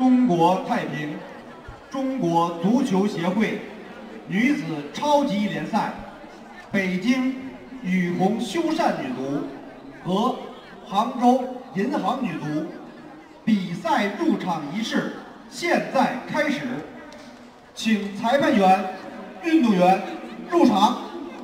中国太平中国足球协会女子超级联赛北京雨虹修缮女足和杭州银行女足比赛入场仪式现在开始，请裁判员、运动员入场。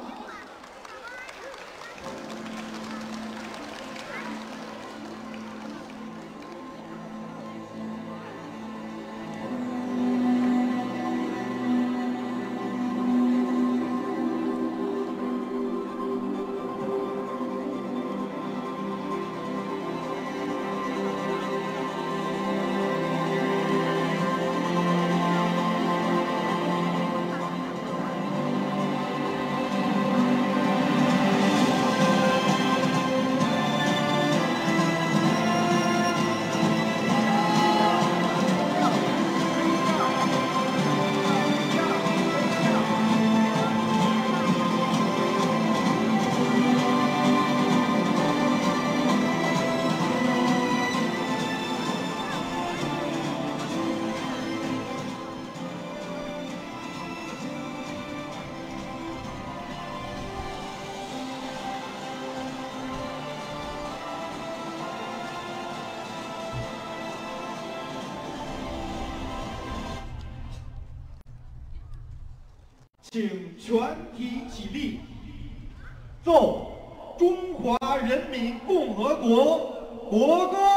请全体起立，奏中华人民共和国国歌。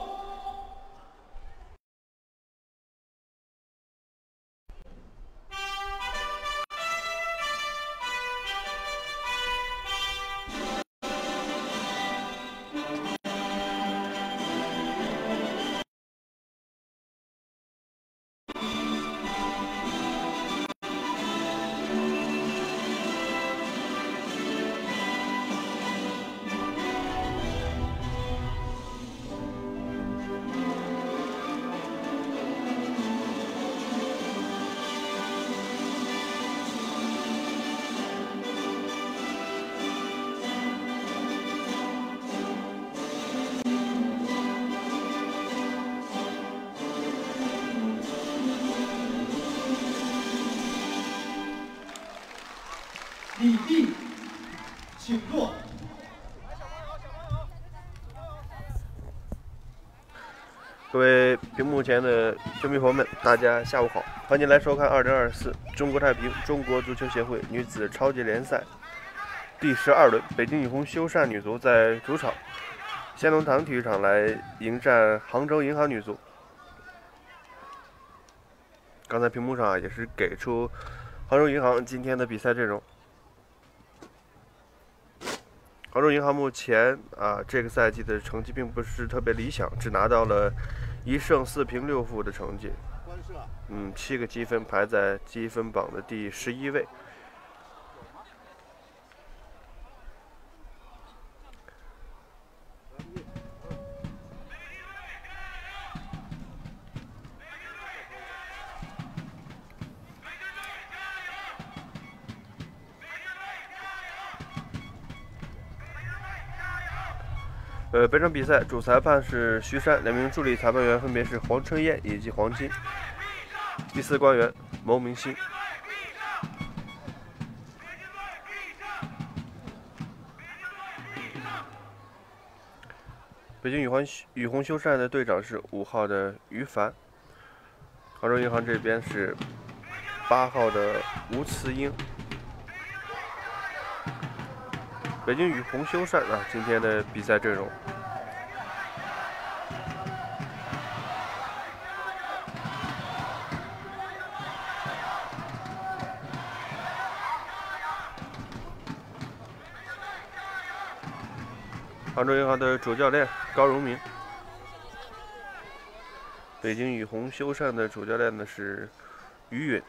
礼毕，请坐。 各位屏幕前的球迷朋友们，大家下午好，欢迎来收看2024中国太平中国足球协会女子超级联赛第12轮，北京雨虹修缮女足在主场先农堂体育场来迎战杭州银行女足。刚才屏幕上也是给出杭州银行今天的比赛阵容。杭州银行目前这个赛季的成绩并不是特别理想，只拿到了1胜4平6负的成绩，7个积分，排在积分榜的第11位。本场比赛主裁判是徐山，2名助理裁判员分别是黄春燕以及黄金，第4官员牟明星。北京雨虹修缮的队长是5号的于凡，杭州银行这边是8号的吴慈英。北京雨虹修缮今天的比赛阵容。杭州银行的主教练高荣明，北京雨虹修缮的主教练呢是于允。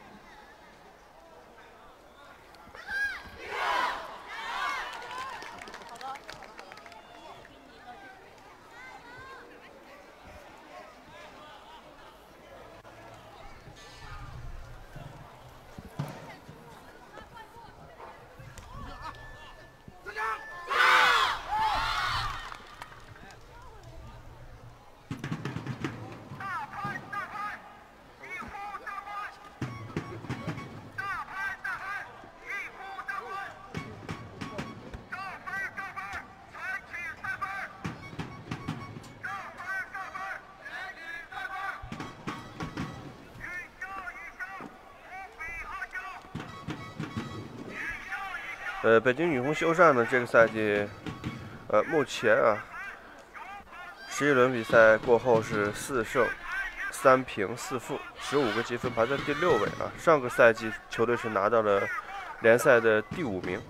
北京雨虹修缮呢，这个赛季，目前啊，11轮比赛过后是4胜3平4负，15个积分，排在第6位啊。上个赛季球队是拿到了联赛的第5名。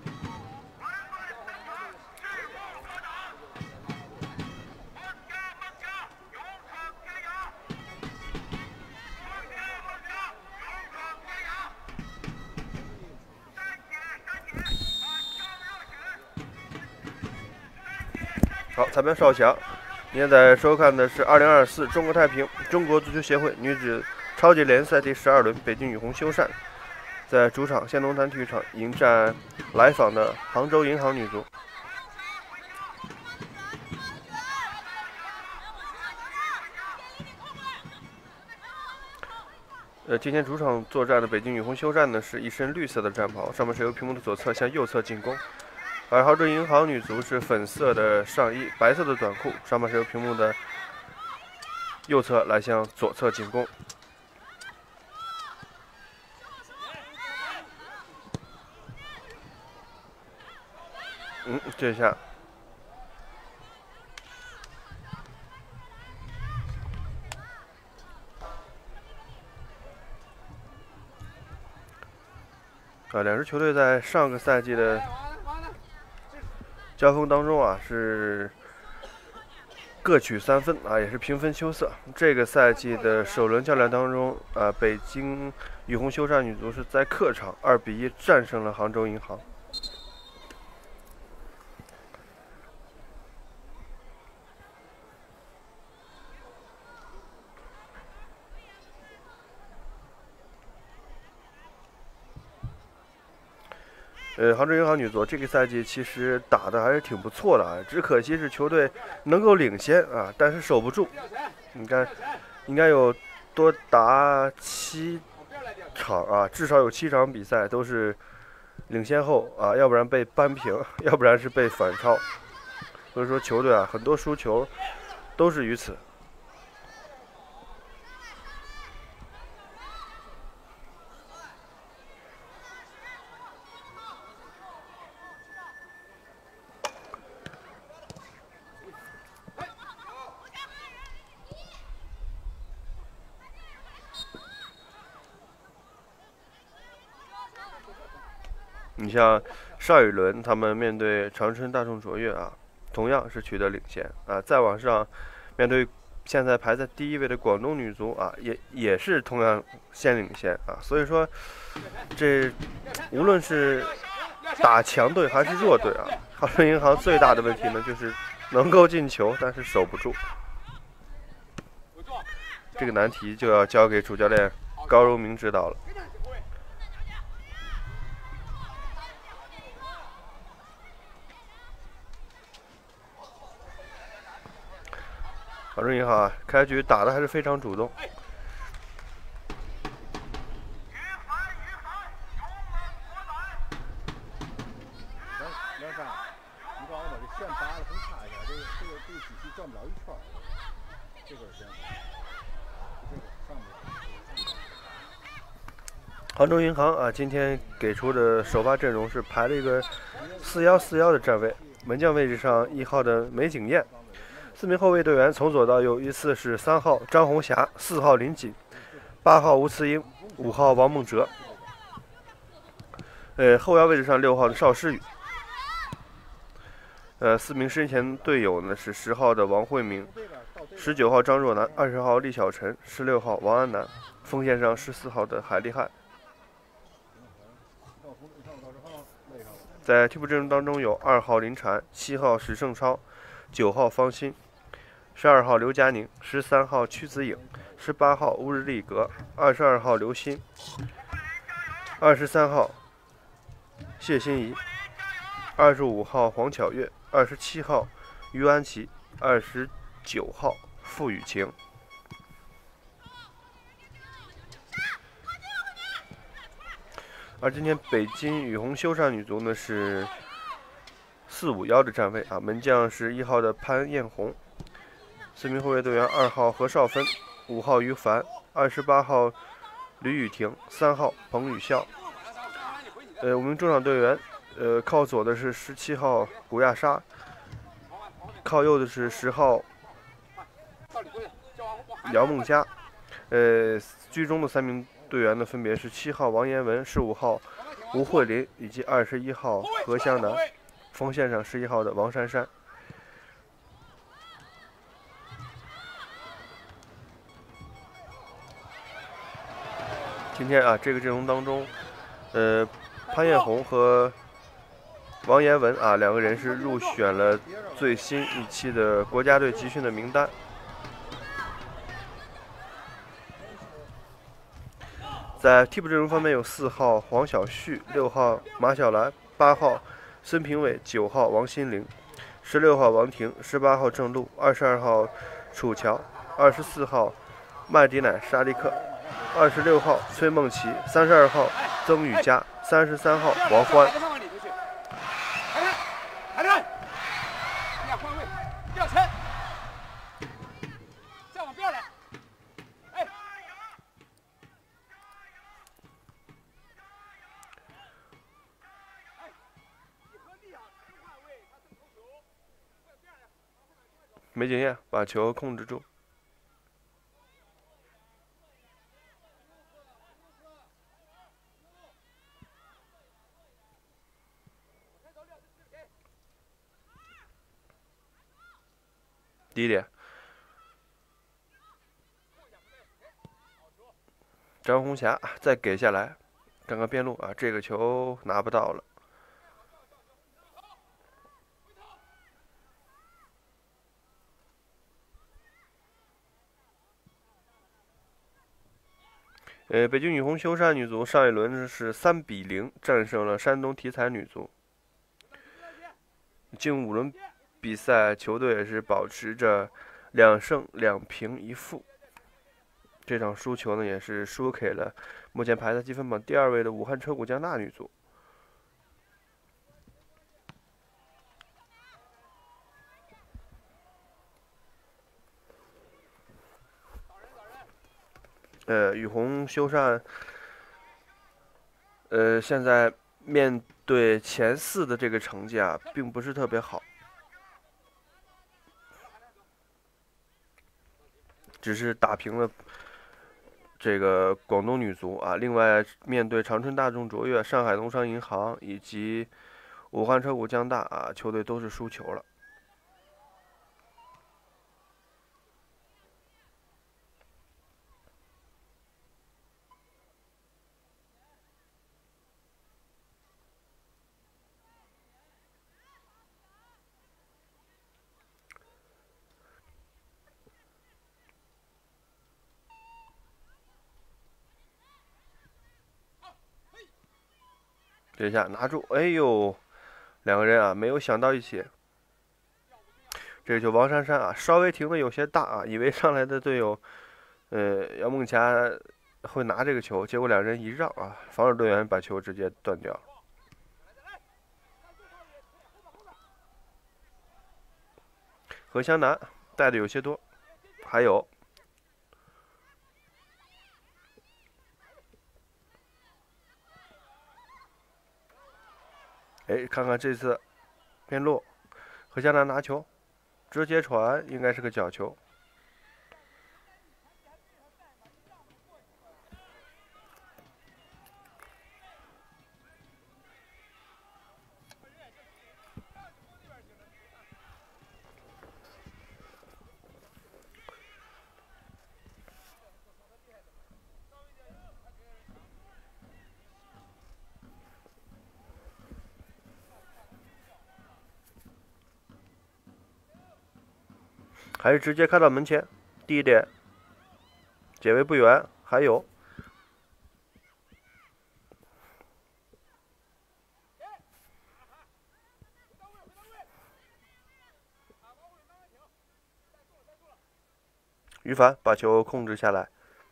好，裁判邵翔，您现在收看的是2024中国太平中国足球协会女子超级联赛第12轮，北京雨虹修缮在主场先农坛体育场迎战来访的杭州银行女足。今天主场作战的北京雨虹修缮呢，是一身绿色的战袍，上面是由屏幕的左侧向右侧进攻。而杭州银行女足是粉色的上衣，白色的短裤，上面是由屏幕的右侧来向左侧进攻。这下两支球队在上个赛季的交锋当中啊，是各取3分啊，也是平分秋色。这个赛季的首轮较量当中啊，北京雨虹修缮女足是在客场2比1战胜了杭州银行。杭州银行女足这个赛季其实打的还是挺不错的啊，只可惜是球队能够领先啊，但是守不住。你看，应该有多达7场啊，至少有7场比赛都是领先后啊，要不然被扳平，要不然是被反超。所以说球队啊，很多输球都是于此。你像上一轮他们面对长春大众卓越啊，同样是取得领先啊。再往上，面对现在排在第1位的广东女足啊，也是同样先领先啊。所以说，这无论是打强队还是弱队啊，杭州银行最大的问题呢，就是能够进球，但是守不住。这个难题就要交给主教练高柔明指导了。杭州银行啊，开局打的还是非常主动。 梁山，你告诉我这线拔的很差一下，这个机器转不了一圈，这根线，这个上面。 杭州银行啊，今天给出的首发阵容是排了一个4-1-4-1的站位，门将位置上1号的梅景艳。4名后卫队员从左到右依次是3号张红霞、4号林锦、8号吴慈英、5号王梦哲。后腰位置上6号的邵诗雨。4名身前队友呢是10号的王慧明、19号张若楠、20号厉小晨、16号王安南，锋线上14号的海利汉。在替补阵容当中有2号林婵、7号史胜超、9号方欣、12号刘佳宁、13号屈子颖、18号乌日丽格、22号刘鑫、23号谢欣怡、25号黄巧月、27号于安琪、29号傅雨晴。而今天北京雨虹修缮女足呢是4-5-1的站位啊，门将是1号的潘艳红，4名后卫队员2号何少芬、5号于凡、28号吕雨婷、3号彭宇笑。5名中场队员靠左的是17号古亚莎，靠右的是10号姚梦佳。居中的3名队员呢，分别是7号王彦文、15号吴慧琳以及21号何湘南。锋线上11号的王珊珊。今天啊，这个阵容当中，潘艳红和王彦文啊2个人是入选了最新一期的国家队集训的名单。在替补阵容方面有4号黄晓旭、6号马晓兰、8号孙平伟、9号王心凌、16号王婷、18号郑璐、22号楚乔、24号麦迪乃沙利克、26号崔梦琪、32号曾雨佳、33号王欢。没经验，把球控制住。第一点，张红霞再给下来，刚刚边路啊，这个球拿不到了。北京雨虹修缮女足上一轮是3比0战胜了山东体彩女足。近5轮比赛，球队是保持着2胜2平1负。这场输球呢，也是输给了目前排在积分榜第2位的武汉车骨江大女足。雨虹修缮，现在面对前4的这个成绩啊，并不是特别好，只是打平了这个广东女足啊。另外，面对长春大众卓越、上海农商银行以及武汉车骨江大啊，球队都是输球了。这下拿住，哎呦，2个人啊没有想到一起。这就王珊珊啊，稍微停的有些大啊，以为上来的队友，姚梦佳会拿这个球，结果2人一让啊，防守队员把球直接断掉。何湘南带的有些多，还有。看看这次边路，何湘南拿球，直接传，应该是个角球。还是直接开到门前，第一点，解围不远，还有。于凡把球控制下来。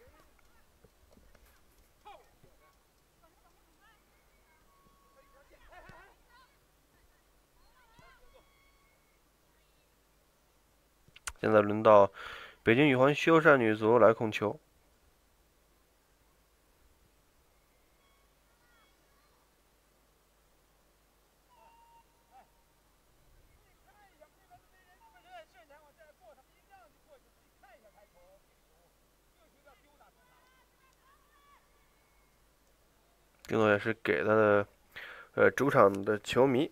现在轮到北京雨虹修缮女足来控球。 更多也是给他的主场的球迷。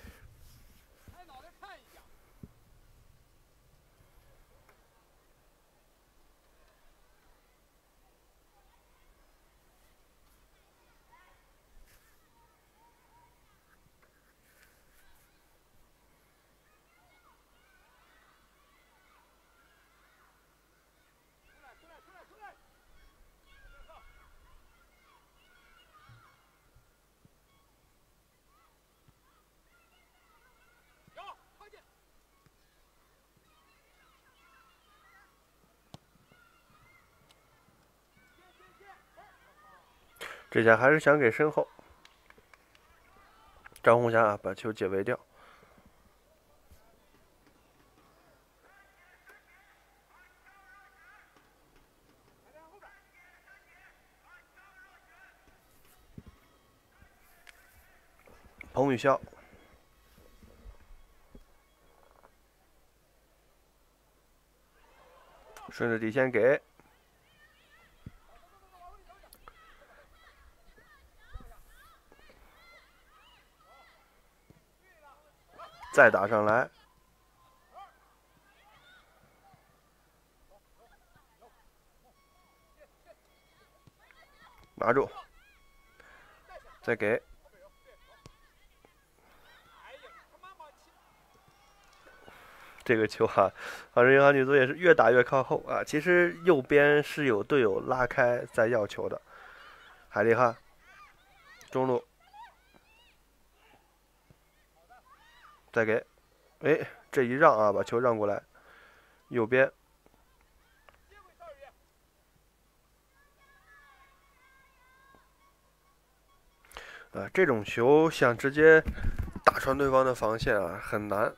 这下还是想给身后，张红霞把球解围掉。彭宇潇顺着底线给，再打上来，拿住，再给。这个球啊，杭州银行女足也是越打越靠后啊。其实右边是有队友拉开在要球的，海利哈中路再给，哎，这一让啊，把球让过来，右边。这种球想直接打穿对方的防线啊，很难。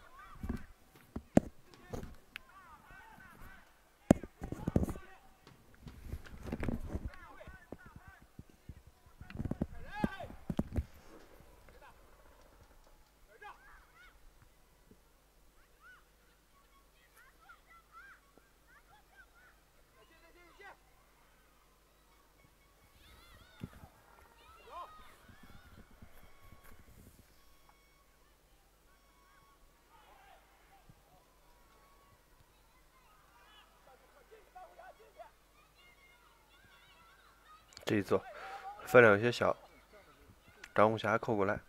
这一做分量有些小，张红霞扣过来。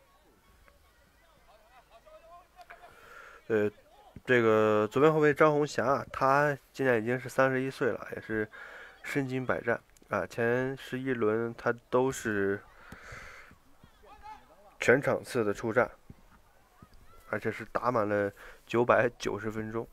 这个左边后卫张红霞，她今年已经是31岁了，也是身经百战啊。前11轮她都是全场次的出战，而且是打满了990分钟。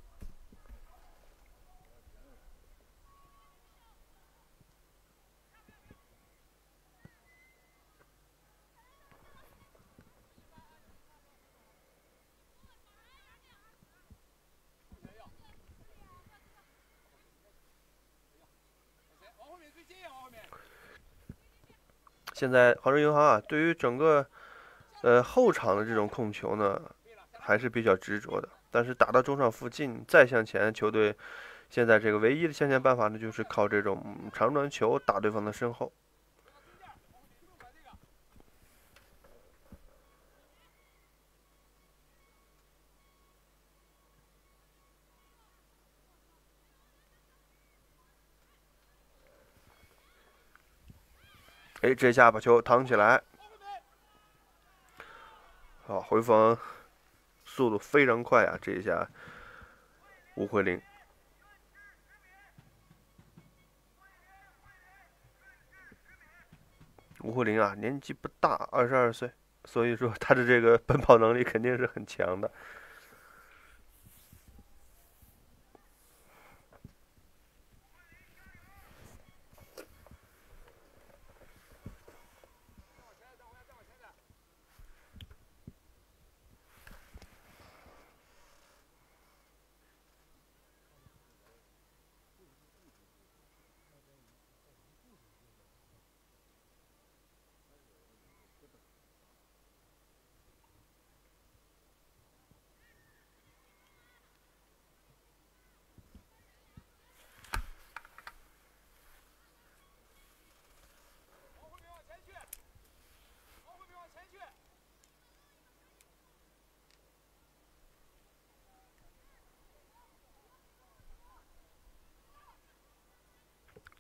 现在杭州银行啊，对于整个后场的这种控球呢，还是比较执着的。但是打到中场附近再向前，球队现在这个唯一的向前办法呢，就是靠这种长传球打对方的身后。哎，这下把球扛起来，好，回防速度非常快啊！这一下吴慧玲，吴慧玲啊，年纪不大，22岁，所以说她的这个奔跑能力肯定是很强的。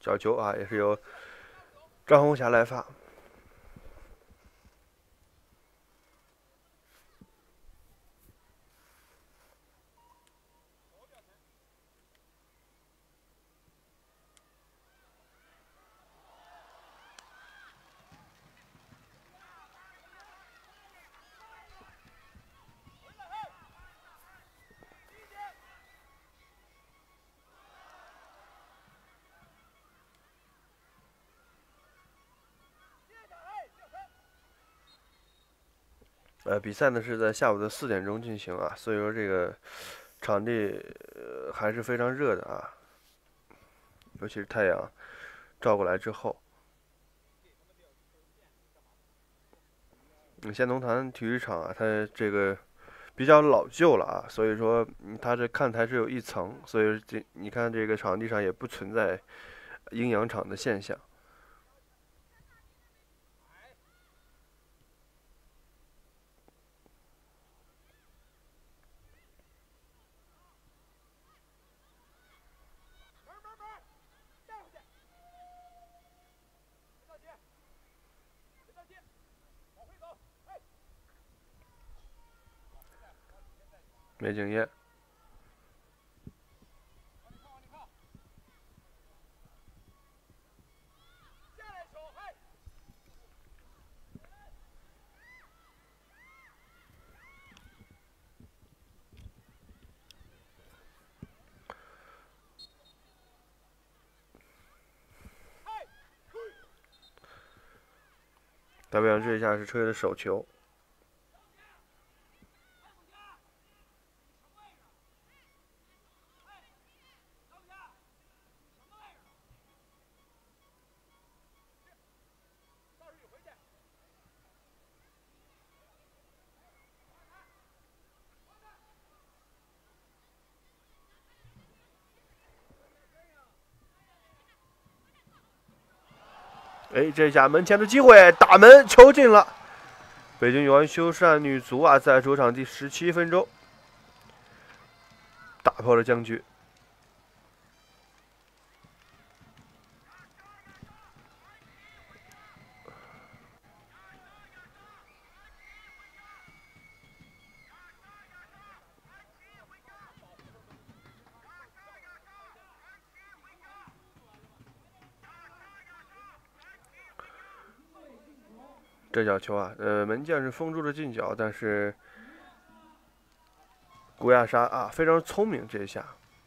角球啊，也是由张红霞来发。比赛呢是在下午的4点钟进行啊，所以说这个场地还是非常热的啊，尤其是太阳照过来之后。仙农坛体育场啊，它这个比较老旧了啊，所以说它这看台是有一层，所以你看这个场地上也不存在阴阳场的现象。梅景业。代表这一下是吹的手球。哎，这下门前的机会，打门，球进了。北京元修缮女足啊，在主场第17分钟打破了僵局。这脚球啊，门将是封住了进角，但是古亚莎啊非常聪明这一下。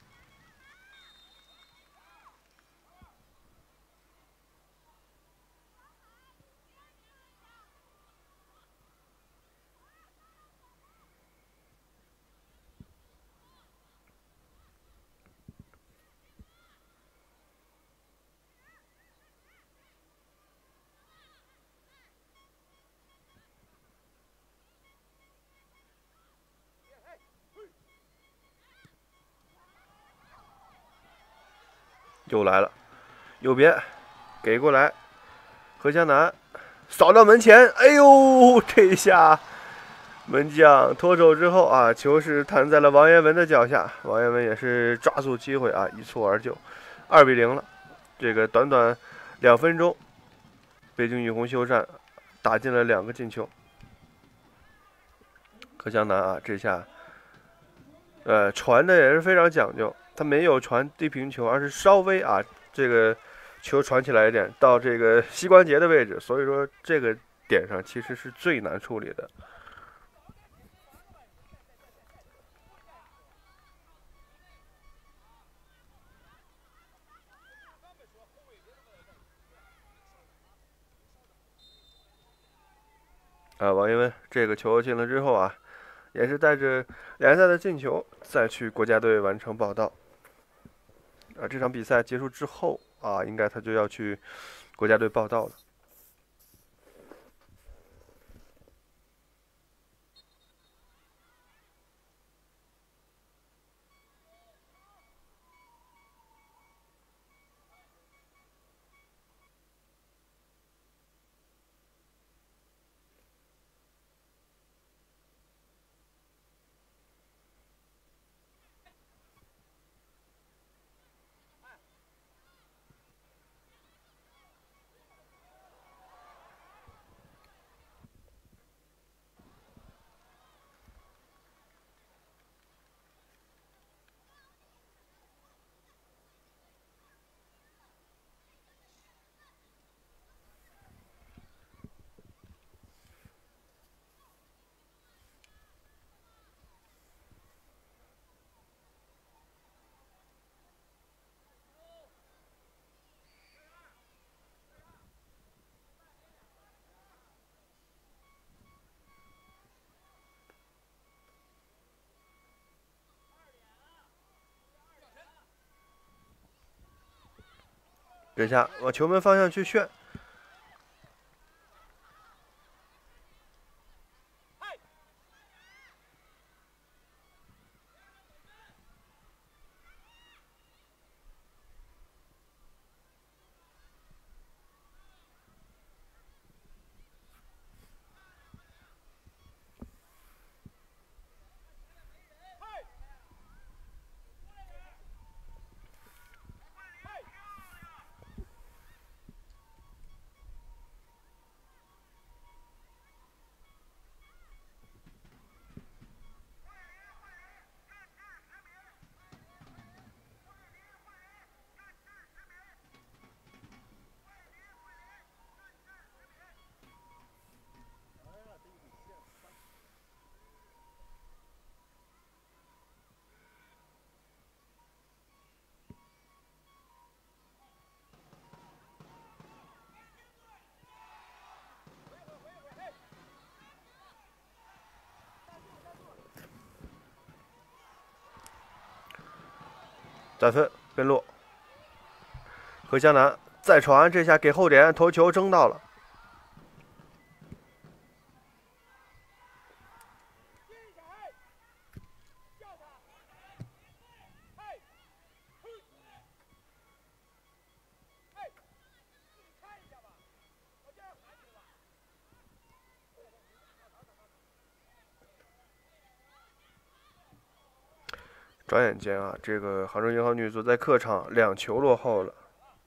又来了，右边给过来，何江南扫到门前，哎呦，这一下门将脱手之后啊，球是弹在了王彦文的脚下，王彦文也是抓住机会啊，一蹴而就，2-0了。这个短短2分钟，北京雨虹修缮打进了2个进球。何江南啊，这下传的也是非常讲究。他没有传低平球，而是稍微啊，这个球传起来一点，到这个膝关节的位置，所以说这个点上其实是最难处理的。王彦文这个球进了之后啊，也是带着联赛的进球再去国家队完成报到。这场比赛结束之后啊，应该他就要去国家队报到了。 这下往球门方向去旋。再分边路，何湘南再传，这下给后点，头球争到了。转眼间啊，这个杭州银行女足在客场2球落后了。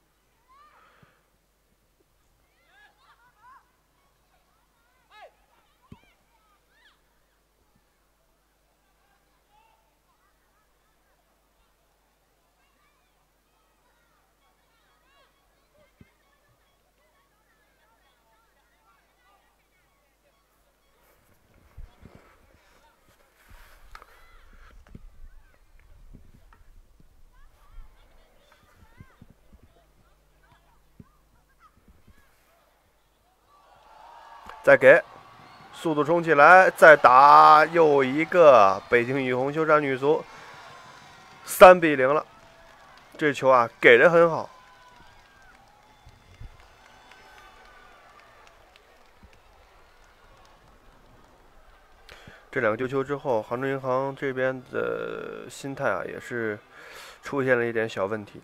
再给，速度冲起来，再打，又一个北京雨虹修缮女足3-0了。这球啊，给的很好。这2个丢球之后，杭州银行这边的心态啊，也是出现了一点小问题。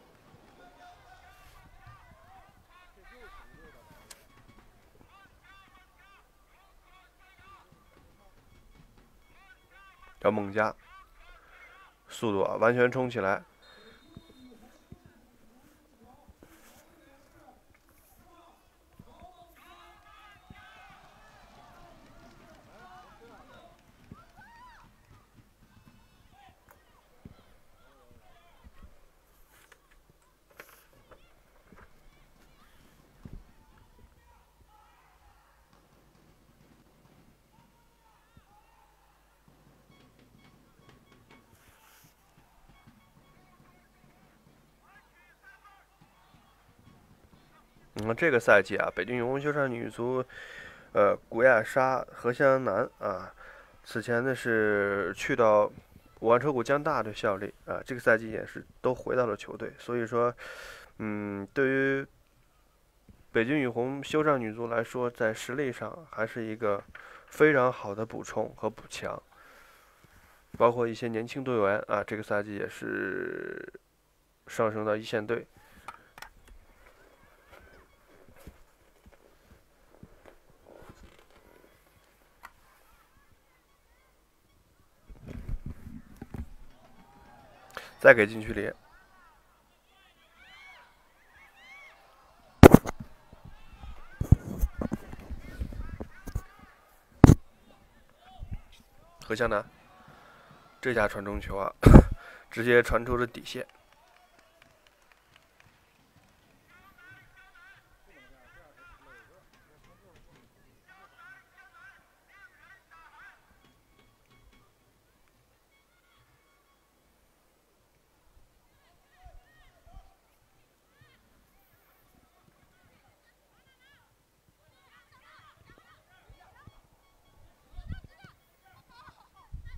要猛加速度啊，完全冲起来。这个赛季啊，北京雨虹修缮女足，古亚莎、何湘南啊，此前呢是去到武汉车骨江大队效力啊，这个赛季也是都回到了球队，所以说，对于北京雨虹修缮女足来说，在实力上还是一个非常好的补充和补强，包括一些年轻队员啊，这个赛季也是上升到一线队。再给禁区里，何湘南这下传中球啊，直接传出了底线。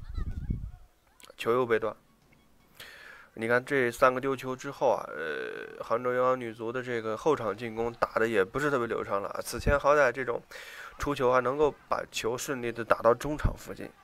球又被断。你看这3个丢球之后啊， 杭州银行女足的这个后场进攻打的也不是特别流畅了。此前好歹这种出球还能够把球顺利的打到中场附近。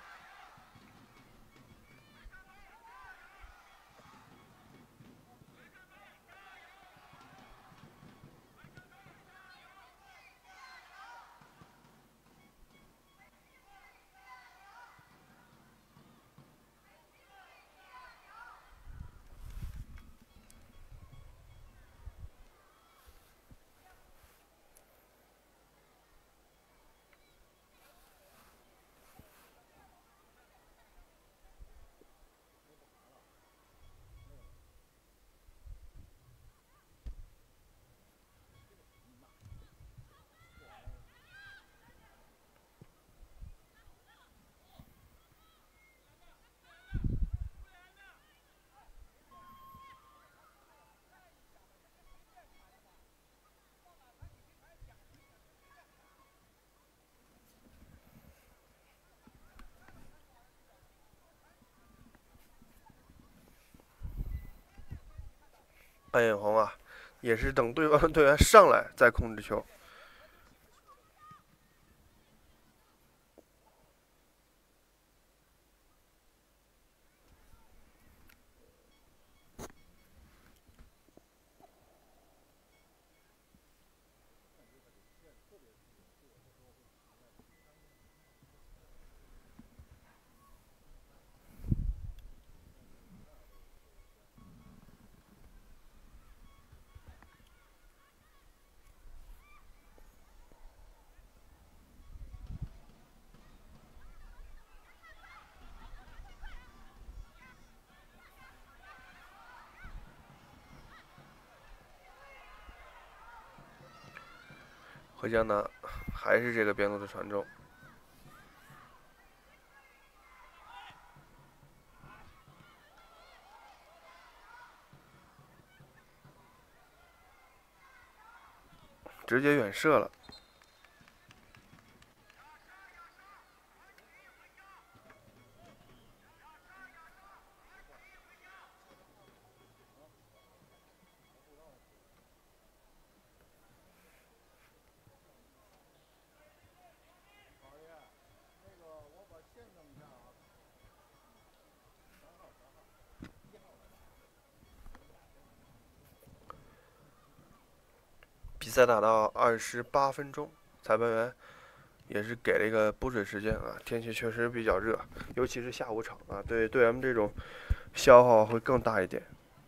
安眼红啊，也是等对方的队员上来再控制球。回江南还是这个边路的传中。直接远射了。比赛打到28分钟，裁判员也是给了一个补水时间啊。天气确实比较热，尤其是下午场啊，对队员们这种消耗会更大一点。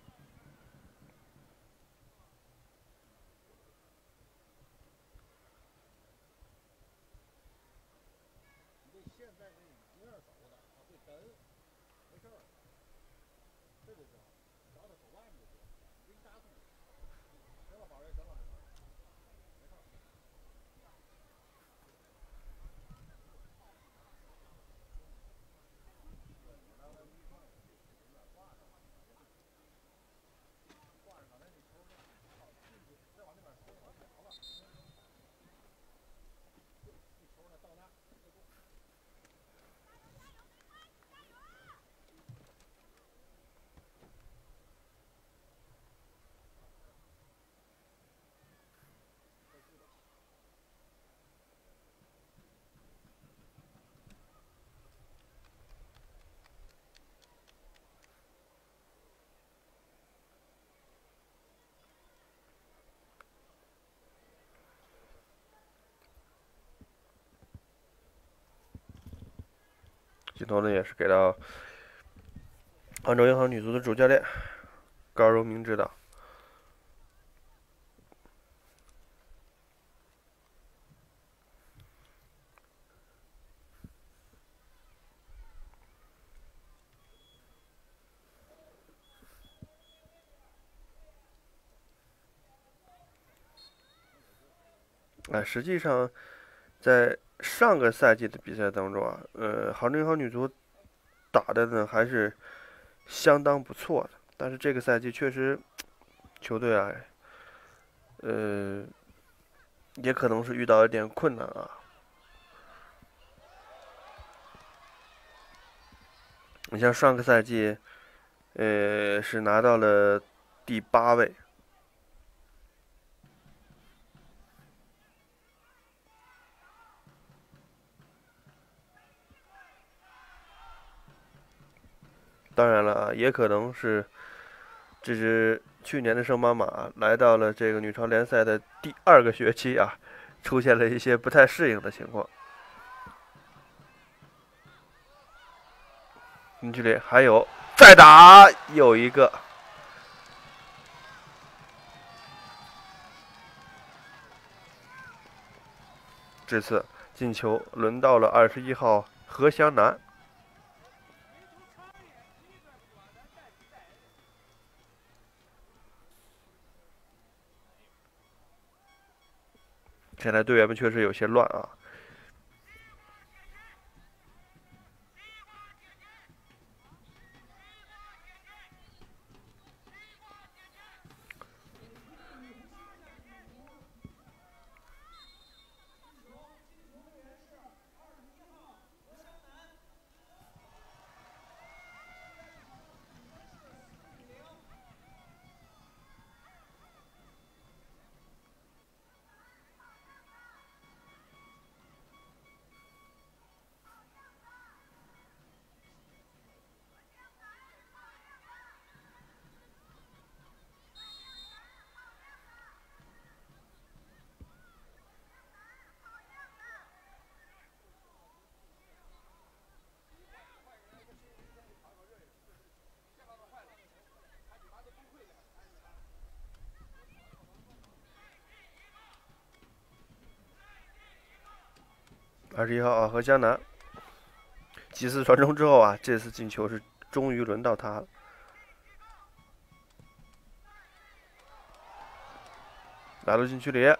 镜头呢也是给到杭州银行女足的主教练高荣明指导。实际上，在上个赛季的比赛当中啊，杭州银行女足打的呢还是相当不错的，但是这个赛季确实球队啊，也可能是遇到一点困难啊。你像上个赛季，是拿到了第8位当然了啊，也可能是这支去年的圣马马来到了这个女超联赛的第2个学期啊，出现了一些不太适应的情况。禁区里还有再打，有一个。这次进球轮到了21号何湘南。现在队员们确实有些乱啊。21号啊，何湘南几次传中之后啊，这次进球是终于轮到他了。来到禁区里，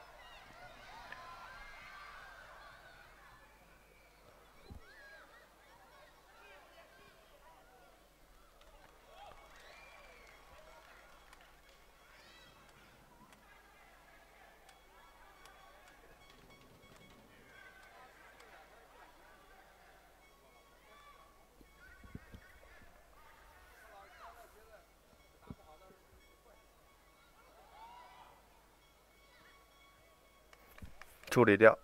处理掉。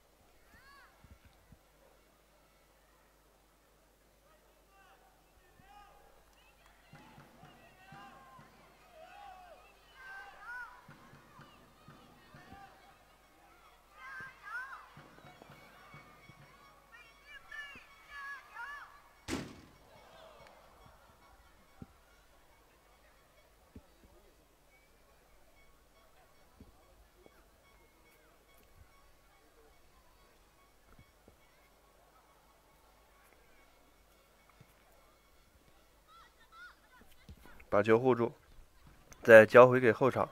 把球护住，再交回给后场。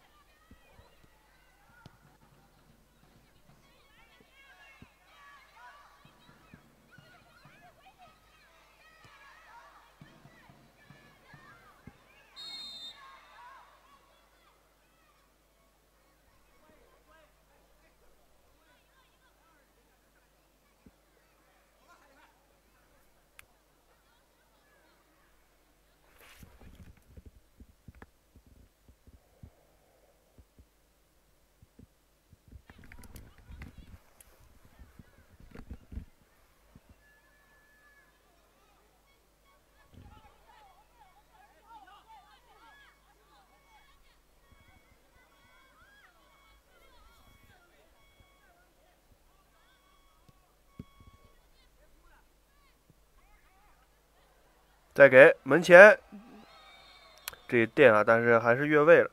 再给门前，这垫啊，但是还是越位了。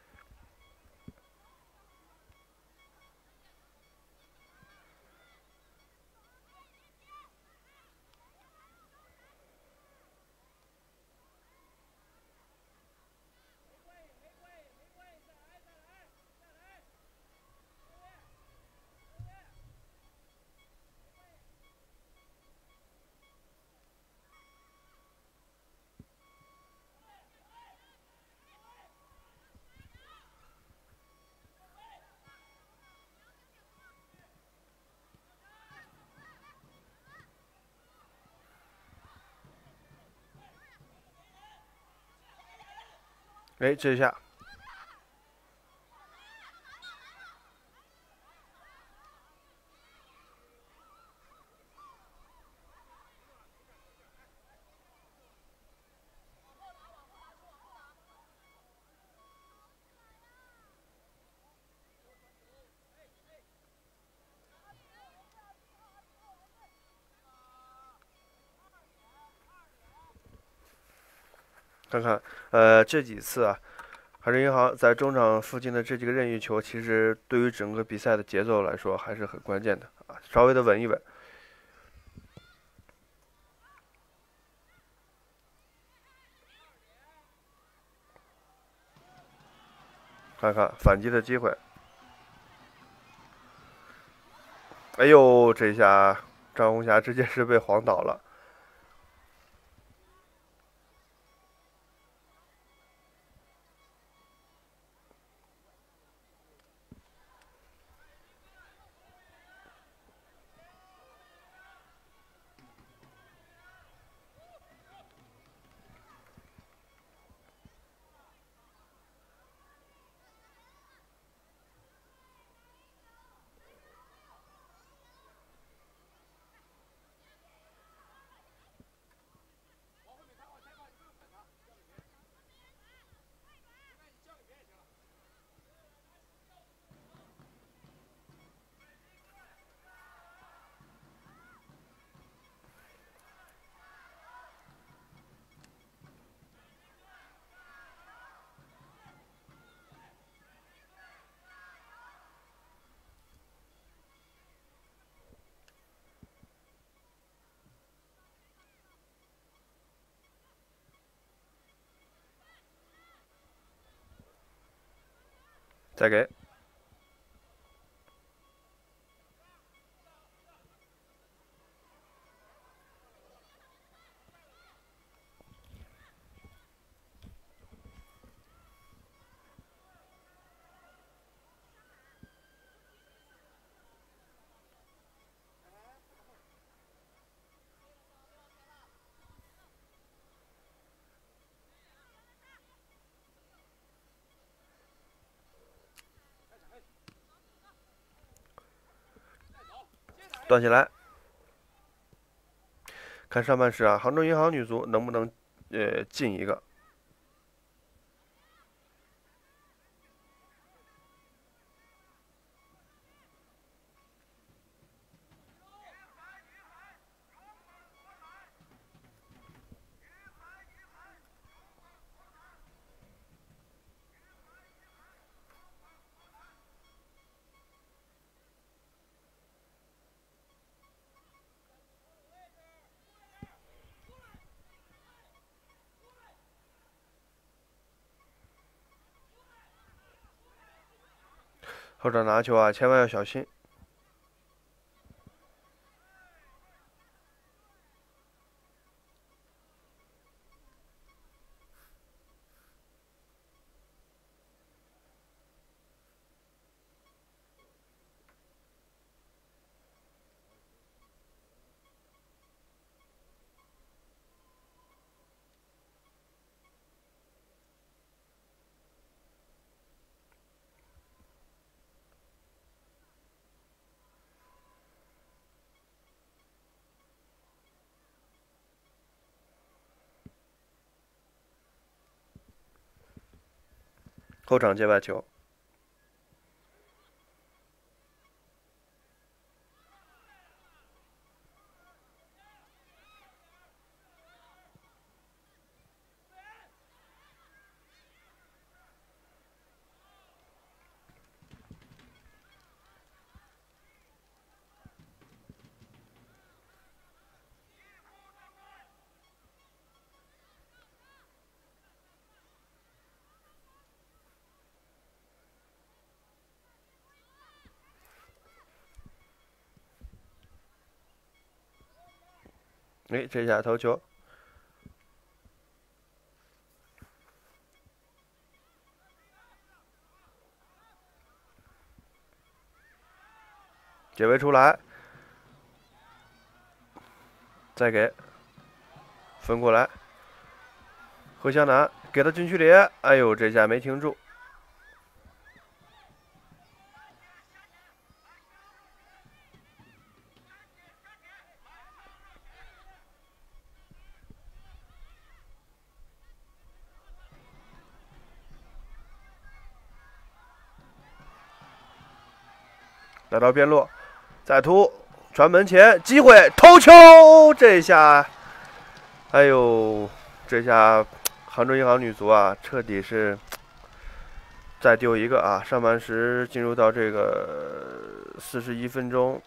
哎，这下看看，这几次啊，海神银行在中场附近的这几个任意球，其实对于整个比赛的节奏来说还是很关键的啊，稍微的稳一稳。看看反击的机会，哎呦，这下张红霞直接是被晃倒了。再给，断下来。看上半时啊，杭州银行女足能不能进一个。后场拿球啊，千万要小心。后场接外球，哎，这下头球，解围出来，再给，分过来，何湘南给到禁区里，哎呦，这下没停住。来到边路，再突传门前，机会头球，这下，哎呦，这下杭州银行女足啊，彻底是再丢一个啊！上半时进入到这个41分钟，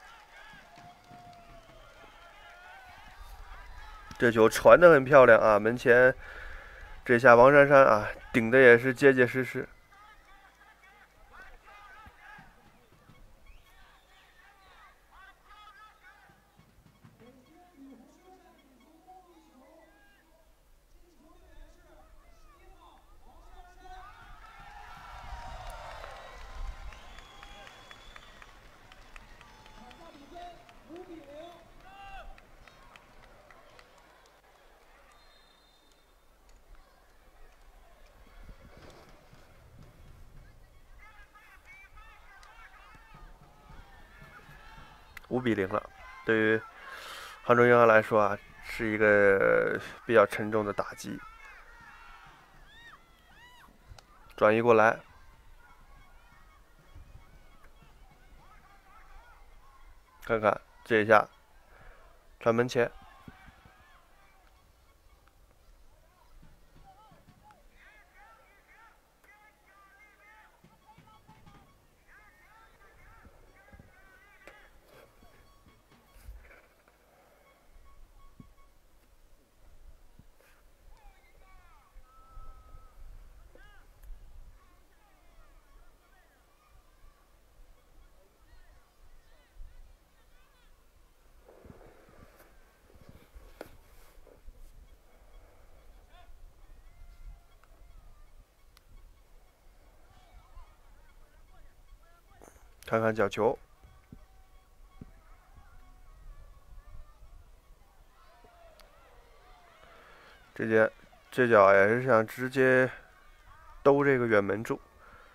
这球传得很漂亮啊！门前这下王珊珊啊，顶的也是结结实实。5-0了，对于杭州银行来说啊，是一个比较沉重的打击。转移过来，看看这一下传门前，看看角球，这脚也是想直接兜这个远门柱。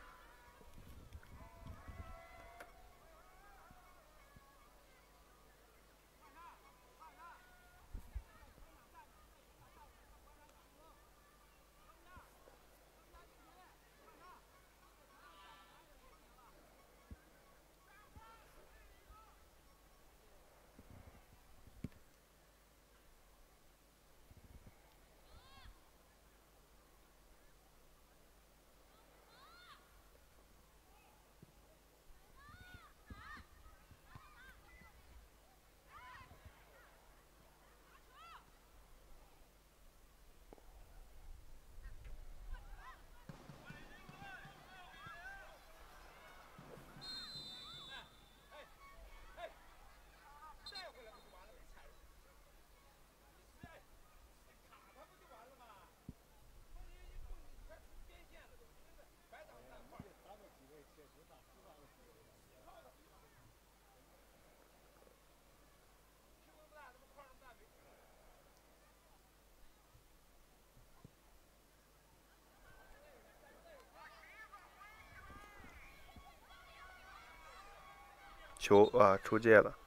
球啊出界了。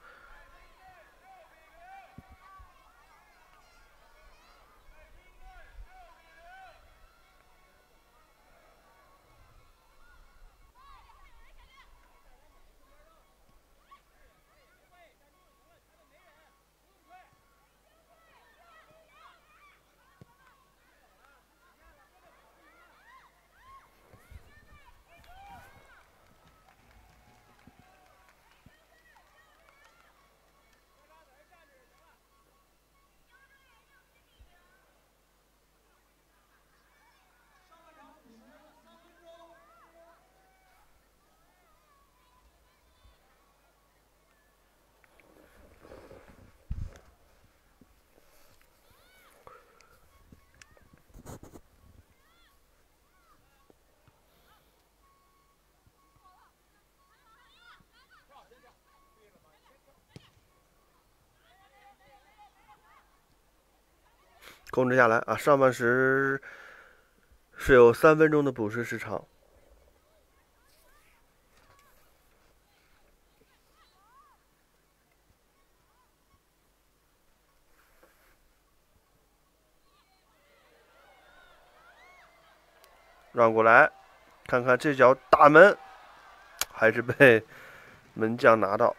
控制下来啊！上半时是有3分钟的补时时长。让过来，看看这脚大门，还是被门将拿到。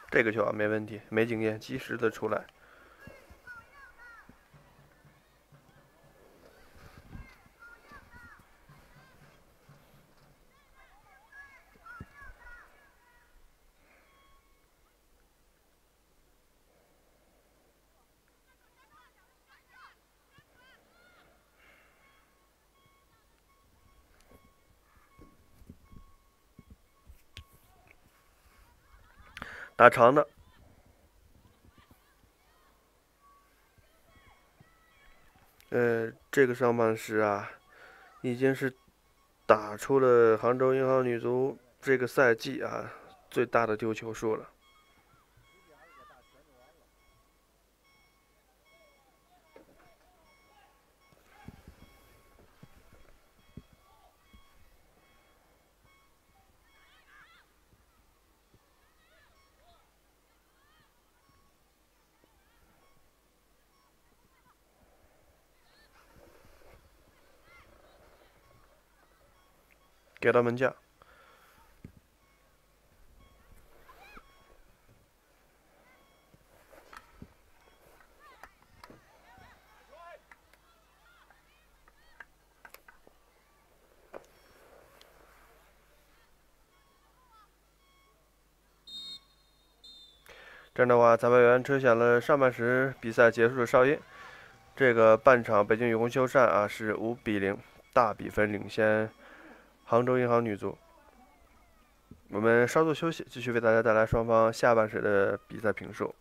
这个球啊没问题，没经验，及时的出来。打长的，这个上半时啊，已经是打出了杭州银行女足这个赛季啊最大的丢球数了。给到门将。这样的话，裁判员吹响了上半时比赛结束的哨音。这个半场，北京雨虹修缮啊是5-0大比分领先杭州银行女足。我们稍作休息，继续为大家带来双方下半时的比赛评述。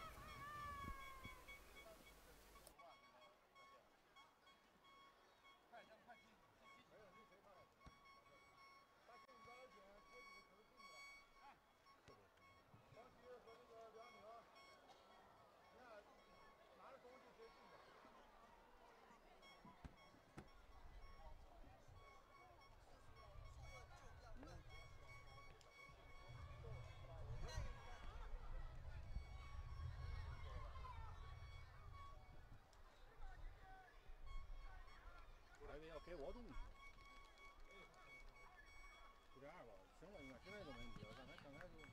要给我东西，就这样吧，行了，应该现在都没问题了。刚才就。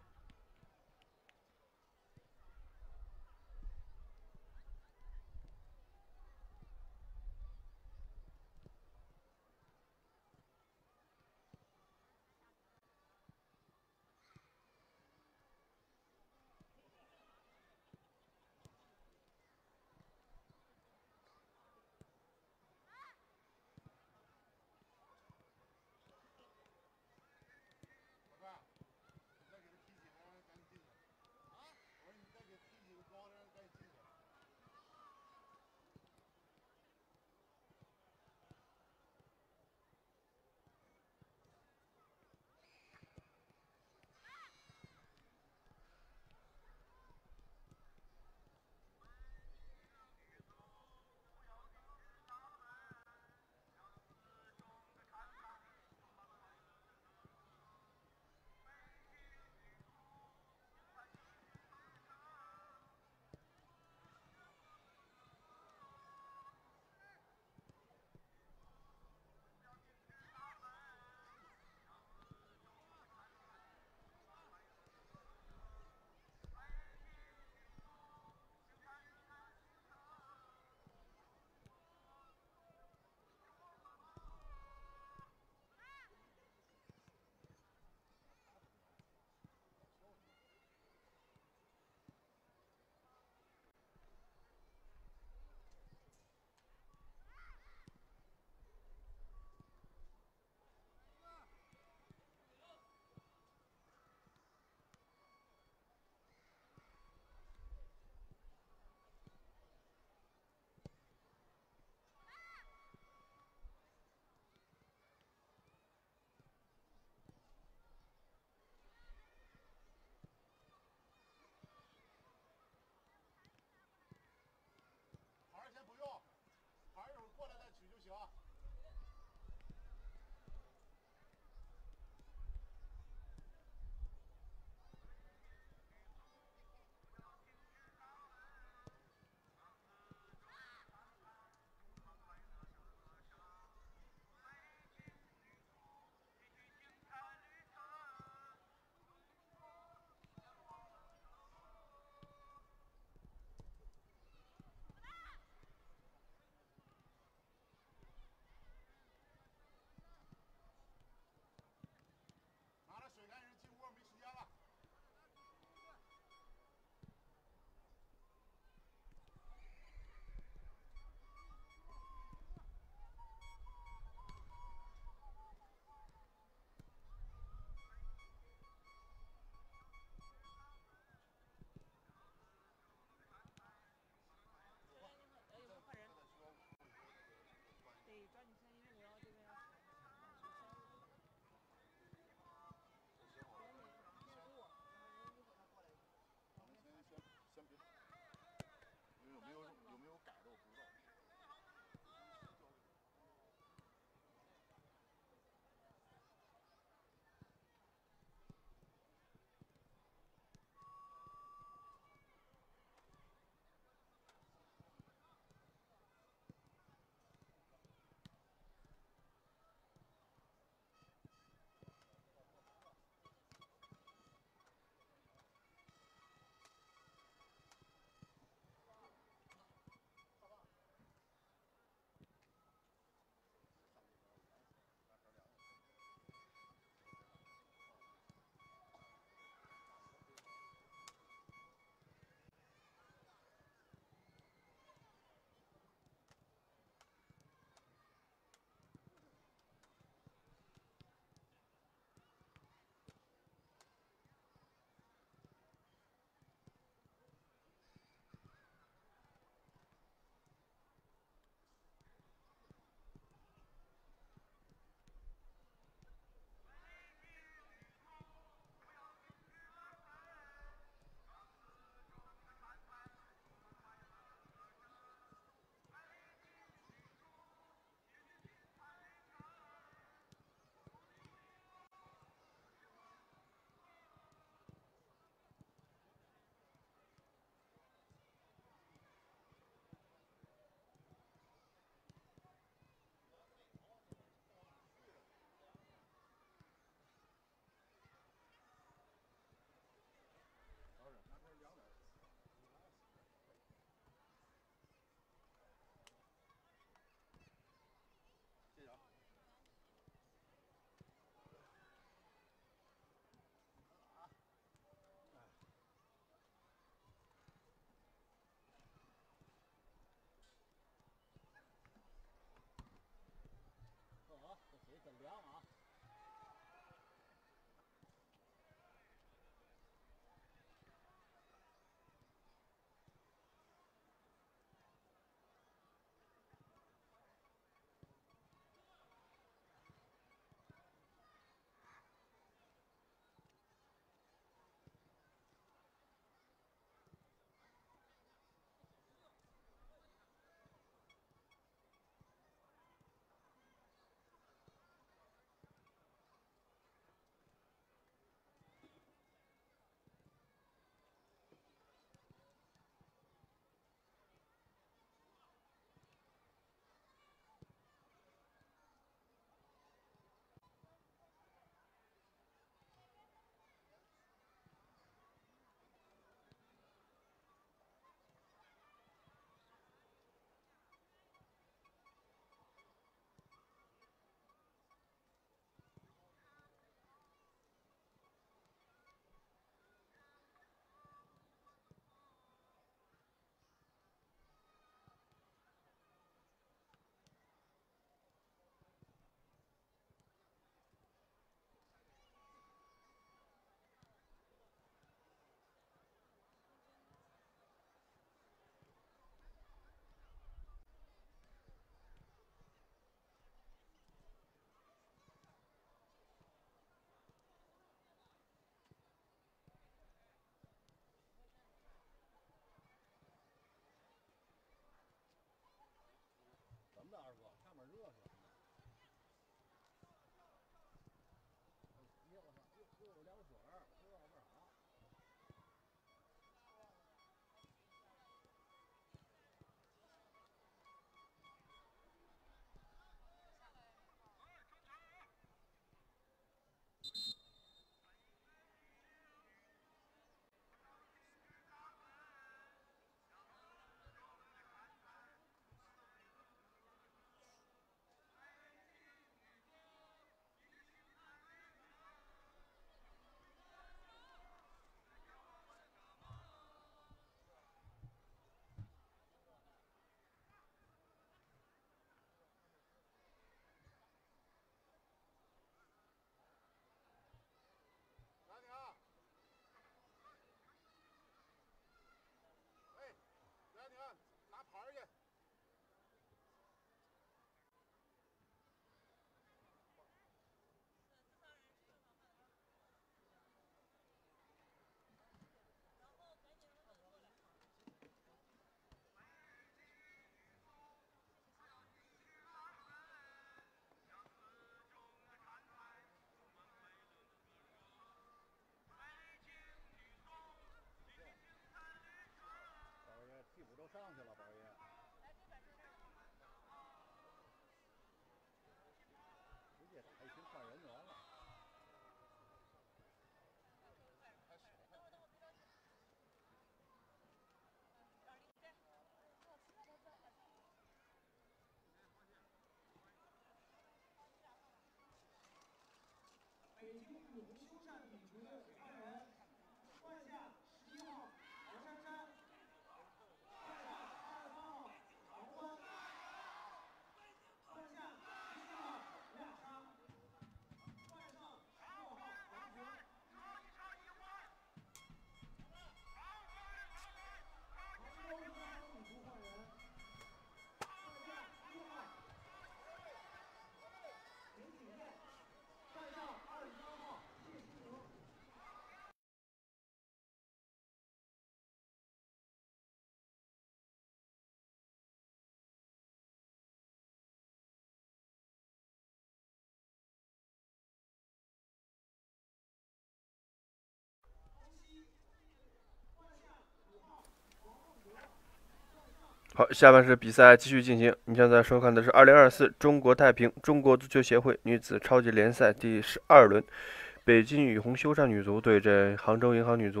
好，下半时比赛继续进行。你现在收看的是2024中国太平中国足球协会女子超级联赛第12轮，北京雨虹修缮女足对阵杭州银行女足。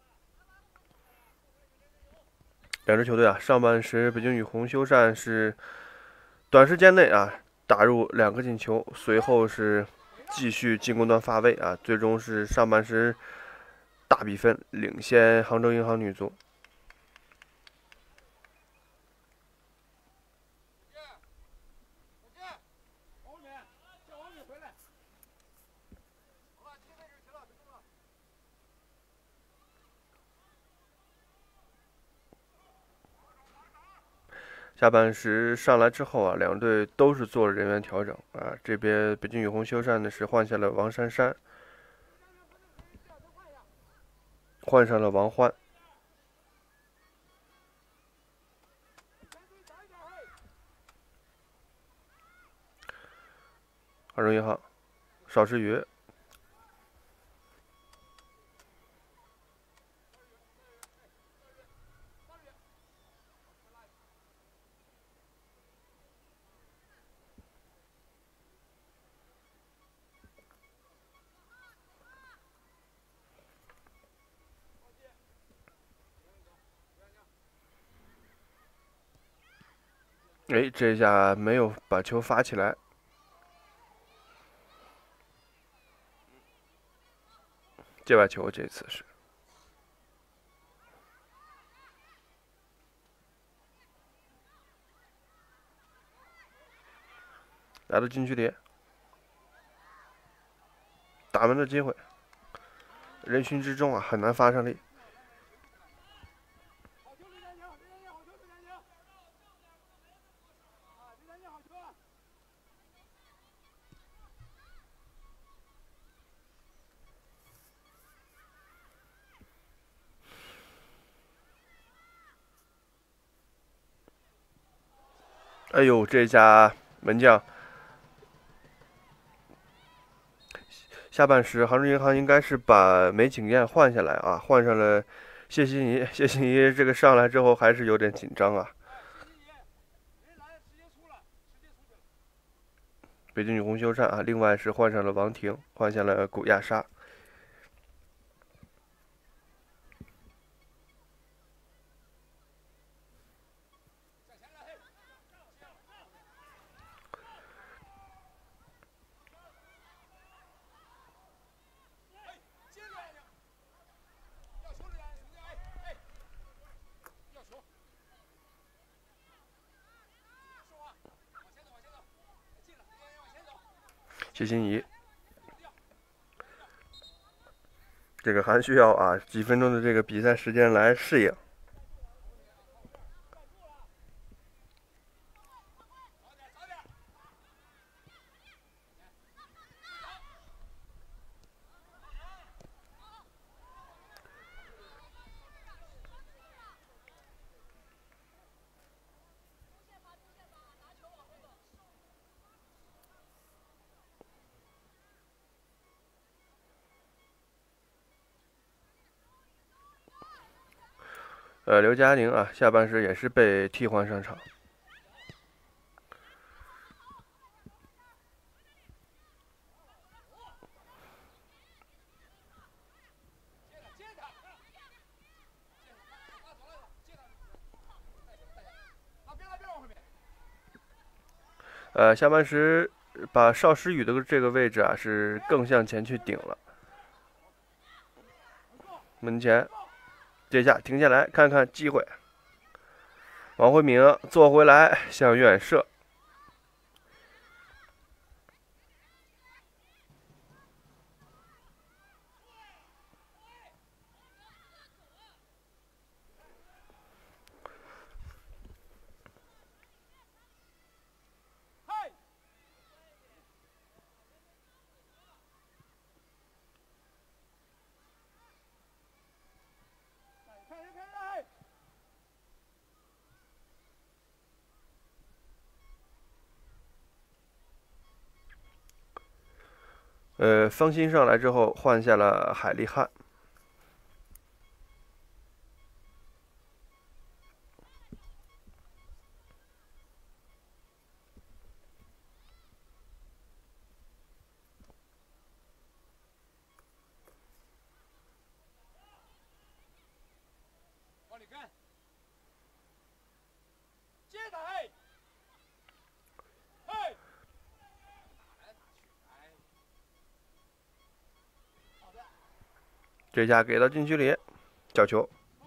两支球队啊，上半时北京雨虹修缮是短时间内啊打入2个进球，随后是继续进攻端发威啊，最终是上半时大比分领先杭州银行女足。下半时上来之后啊，两队都是做了人员调整啊。这边北京雨虹修缮的是换下了王珊珊，换上了王欢。杭州银行，邵诗雨。哎，这下没有把球发起来。界外球，这次是来到禁区里，打门的机会，人群之中啊，很难发上力。哎呦，这下门将下半时，杭州银行应该是把梅景艳换下来啊，换上了谢欣怡。谢欣怡这个上来之后还是有点紧张啊。北京雨虹修缮啊，另外是换上了王婷，换下了古亚莎。谢欣怡，这个还需要啊几分钟的这个比赛时间来适应。刘嘉玲啊，下半时也是被替换上场。下半时把邵诗雨的这个位置啊是更向前去顶了。 门前，这下停下来看看机会。王慧敏坐回来向远射。方鑫上来之后换下了海利汉。这下给到禁区里，角球。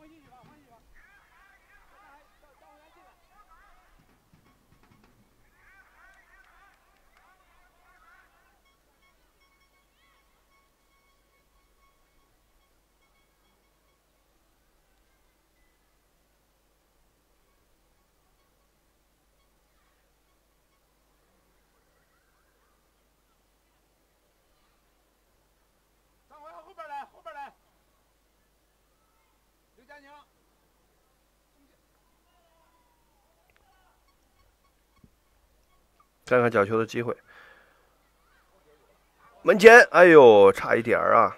看看角球的机会，门前，哎呦，差一点儿啊！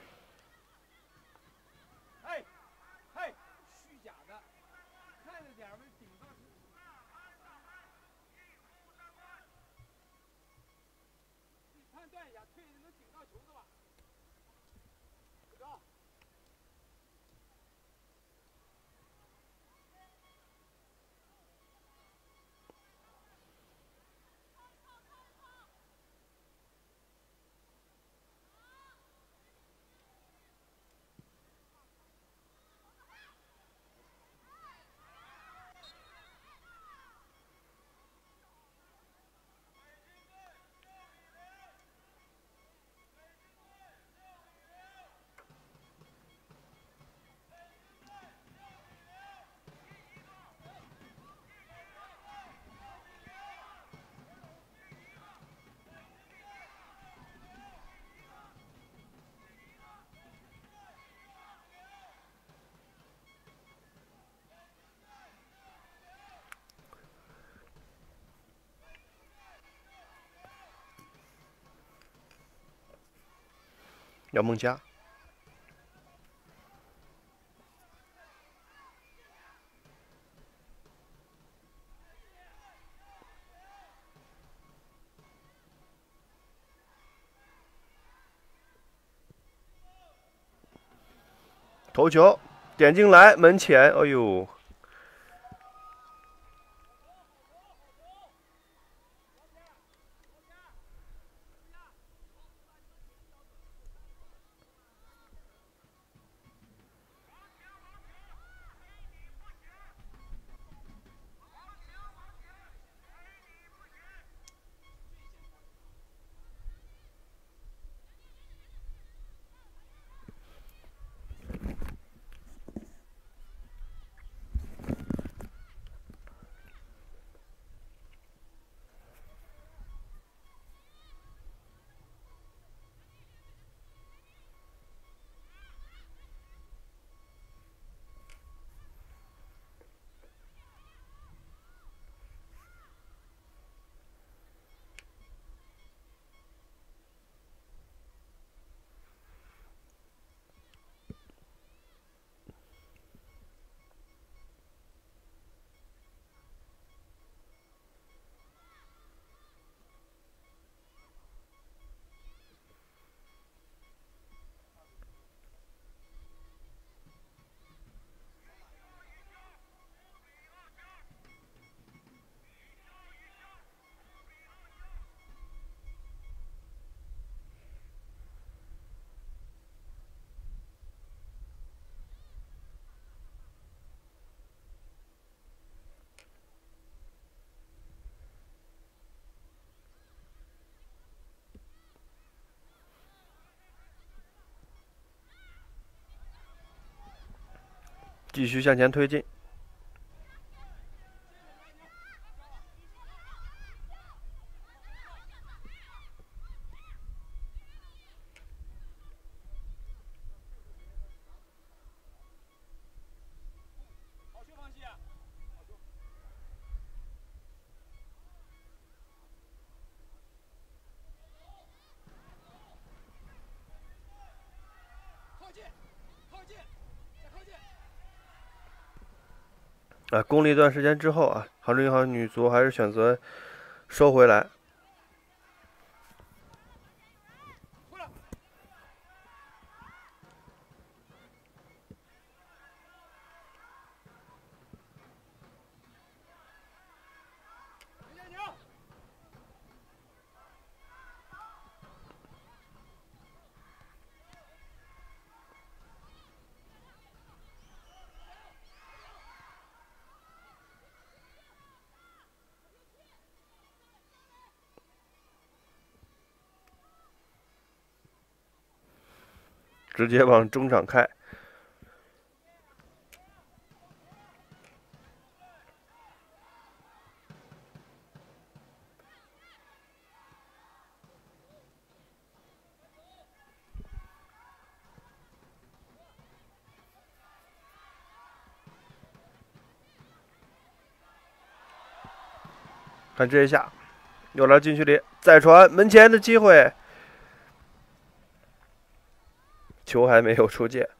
要孟佳，头球点进来，门前，哎呦！ 继续向前推进。攻了一段时间之后啊，杭州银行女足还是选择收回来。直接往中场开。看这一下，又来禁区里，再传门前的机会，球还没有出界。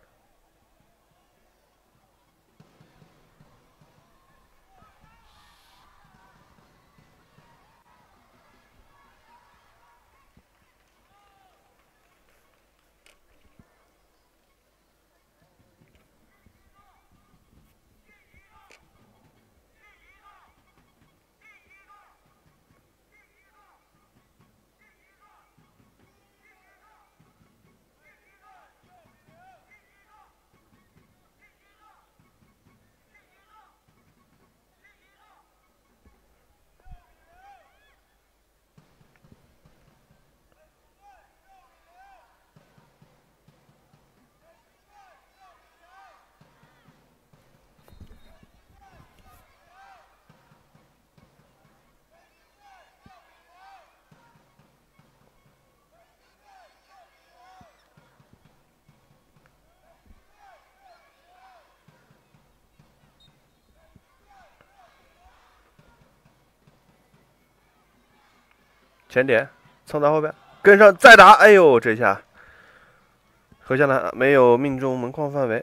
前点蹭到后边，跟上再打，哎呦，这下何香兰没有命中门框范围。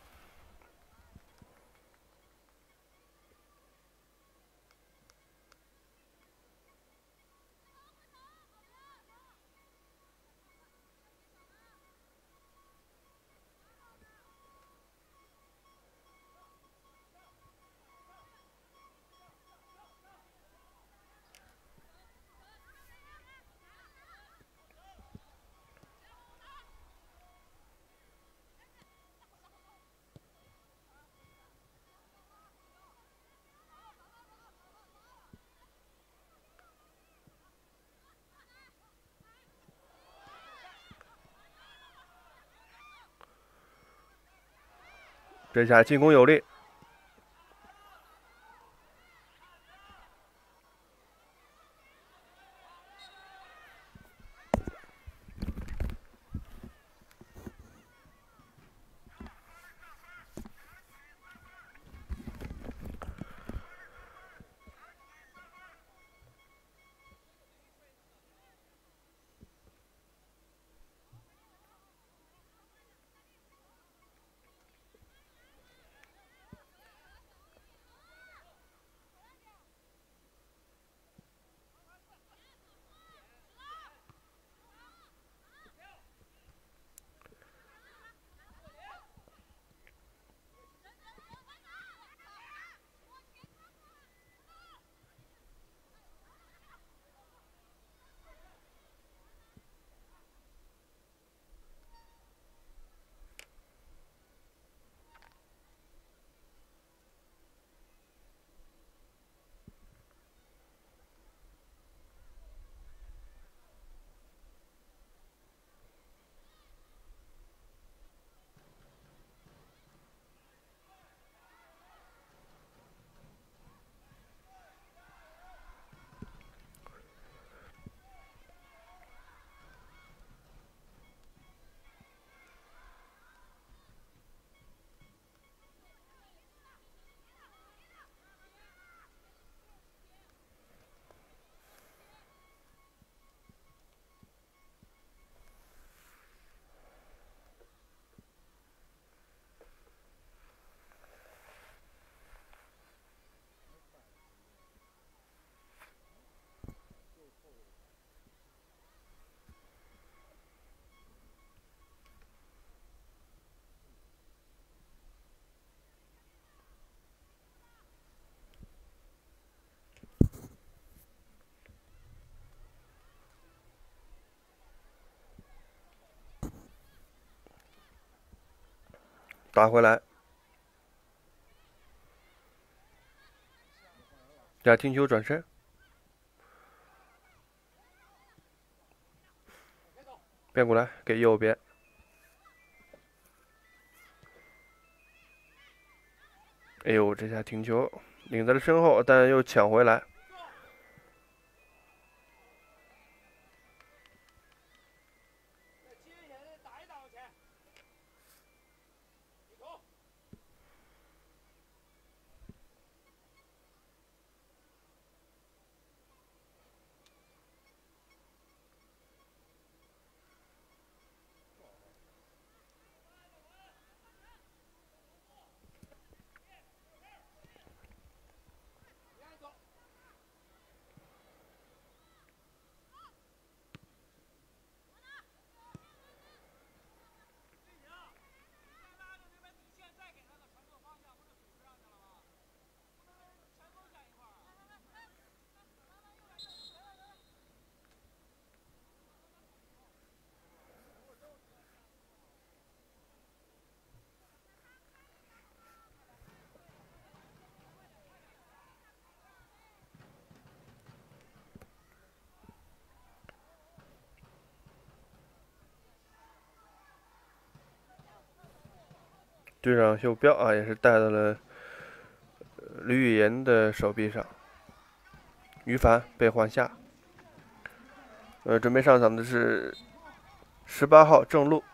这下进攻有力。 打回来，假停球转身，变过来给右边。哎呦，这下停球领在了身后，但又抢回来。队长袖标啊，也是带到了吕雨言的手臂上。于凡被换下，准备上场的是18号郑璐。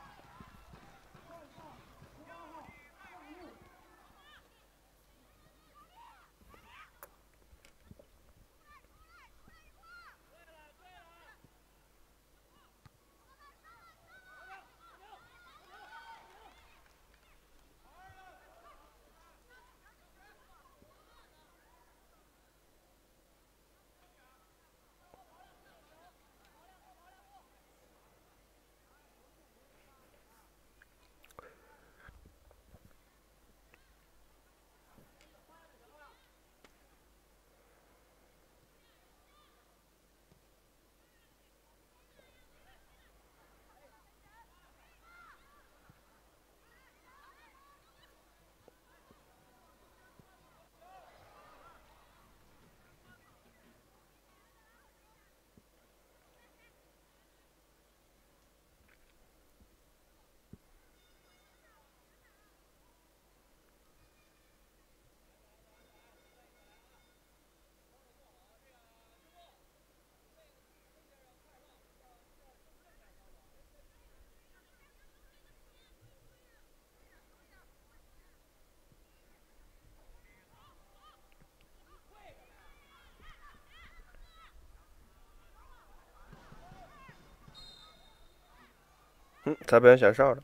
裁判响哨了。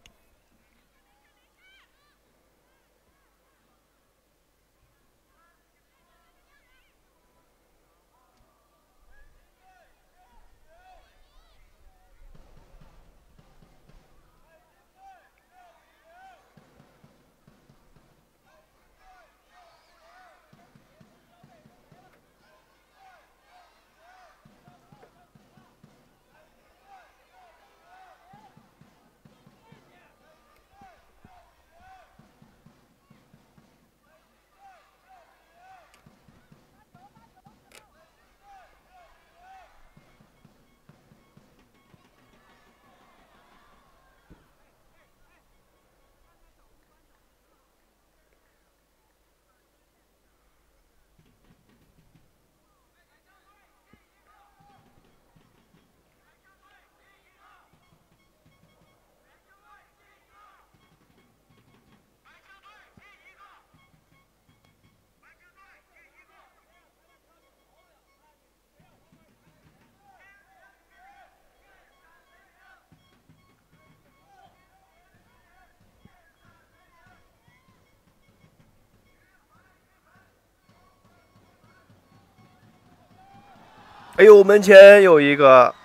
哎呦，门前有一个。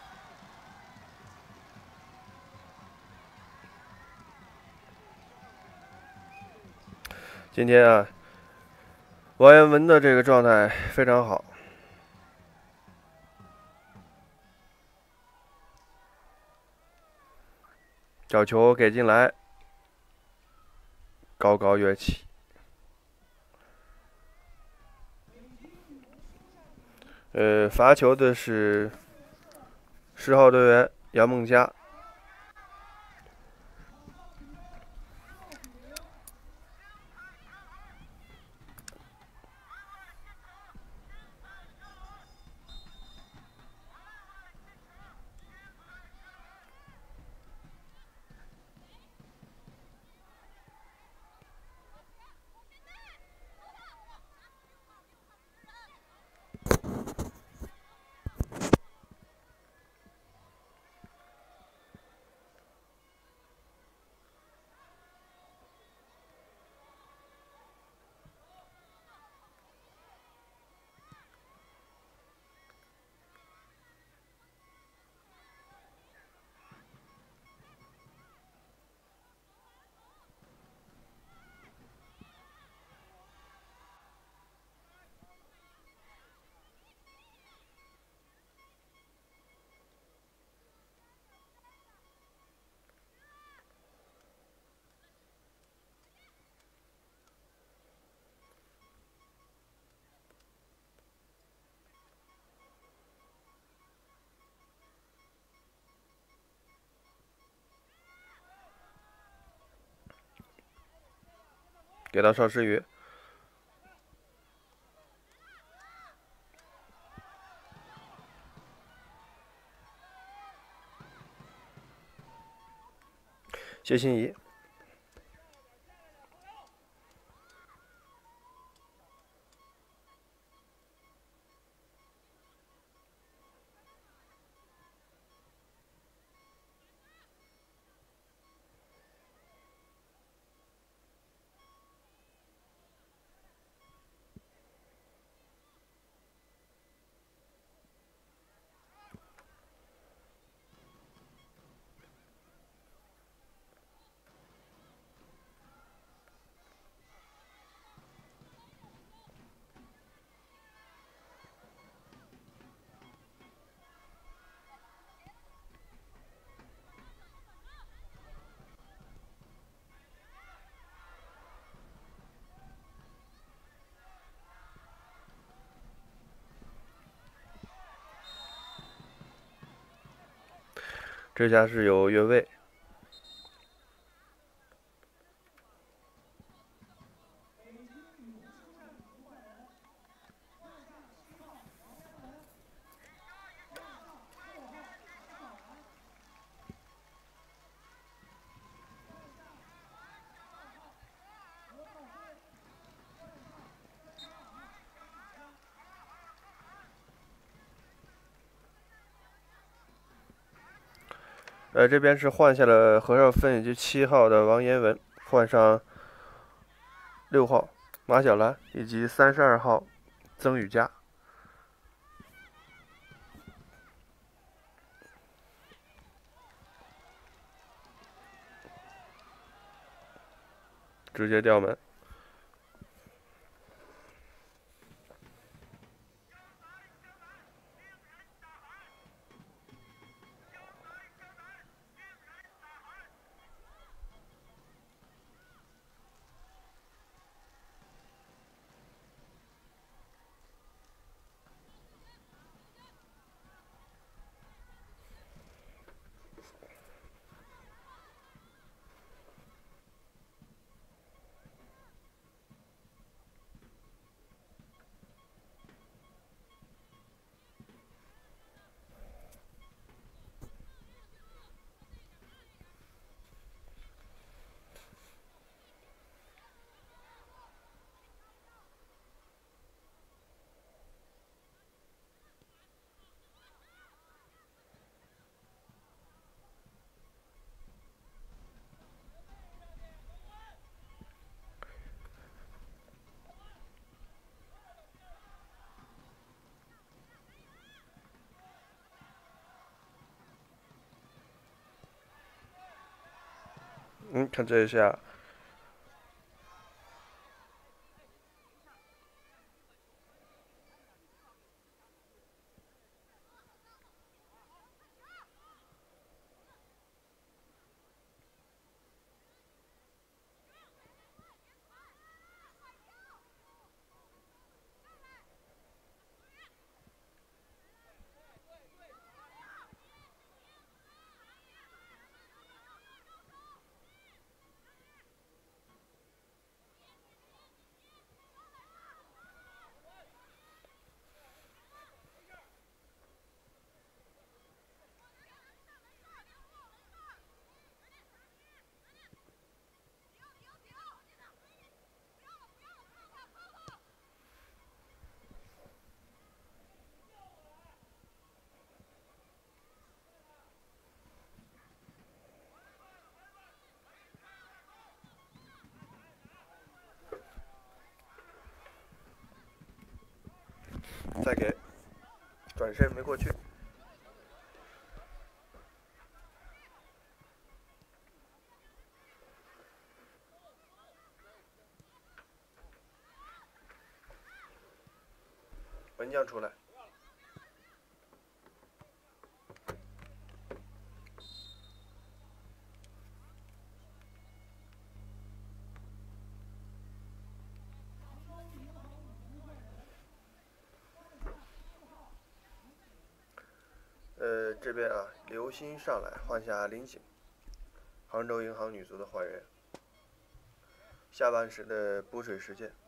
今天啊，王彦文的这个状态非常好。角球给进来， 高高跃起。罚球的是10号队员杨梦佳。给到邵诗雨，谢欣怡。这下是有越位。这边是换下了何少芬以及7号的王彦文，换上6号马小兰以及32号曾雨佳。直接吊门。看这一下， 再给，转身没过去。门将出来。这边啊，刘鑫上来换下林景，杭州银行女足的换人。下半时的补水时间。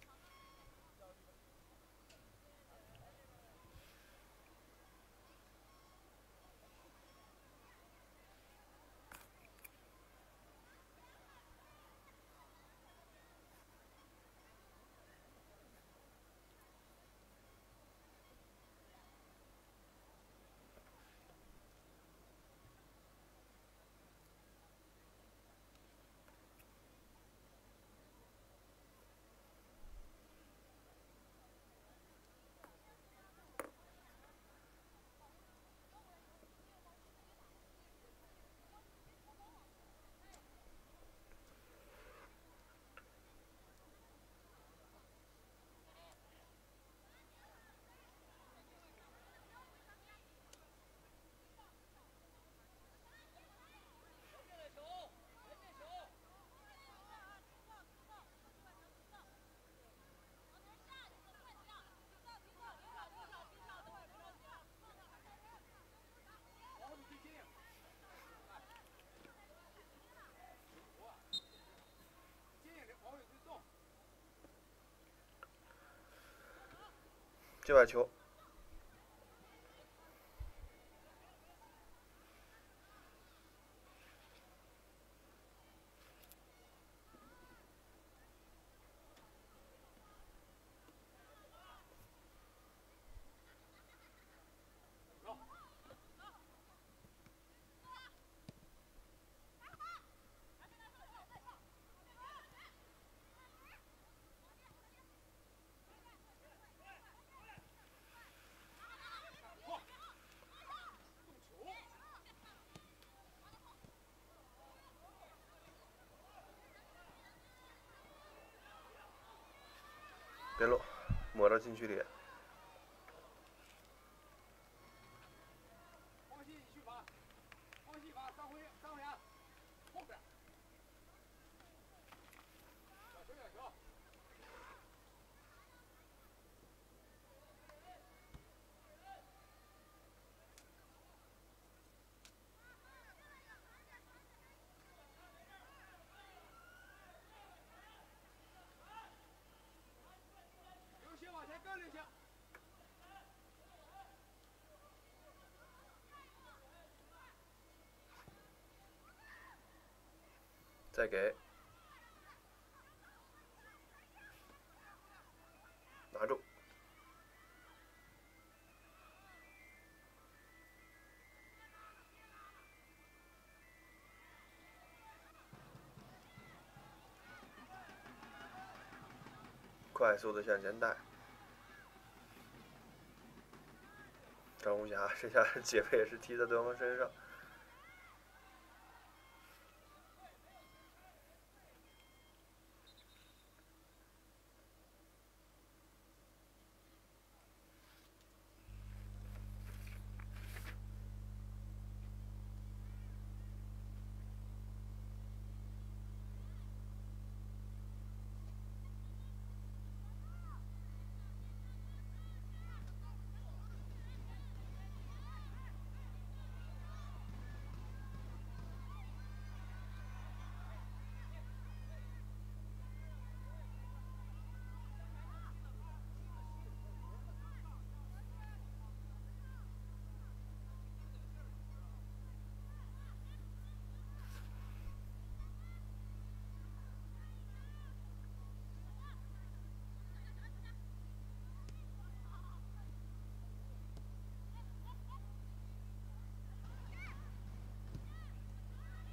界外球。别落，抹到禁区里。 放心去罚，放心罚，张辉阳，后边。小球，小球。刘星往前跟刘星。 再给，拿住。快速的向前带。张红霞这下姐妹也是踢在对方身上。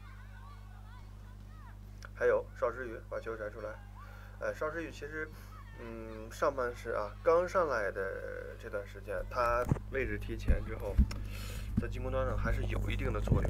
还有邵诗雨把球传出来，邵诗雨其实上半时啊，刚上来的这段时间，他位置提前之后，在进攻端上还是有一定的作用。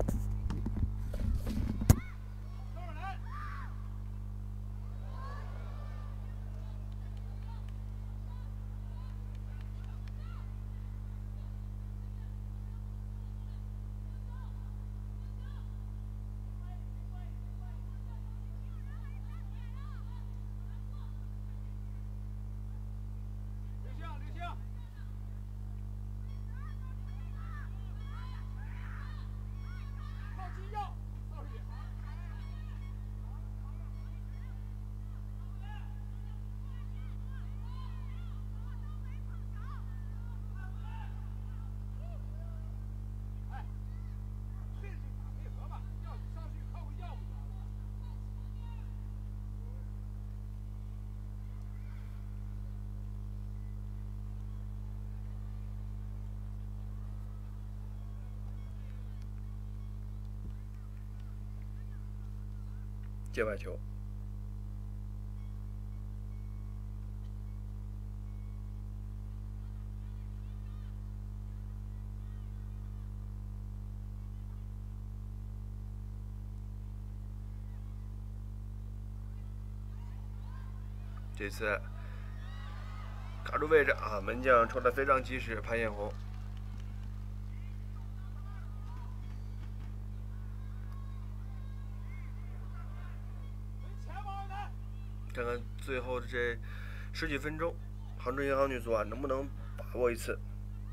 界外球。这次卡住位置啊，门将抽得非常及时，潘艳红。看看最后的这10几分钟，杭州银行女足啊能不能把握一次？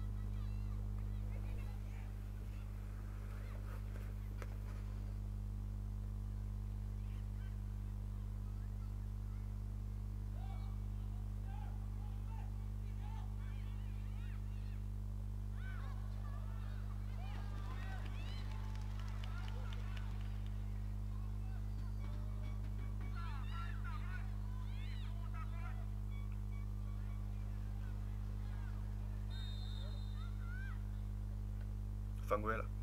犯规了。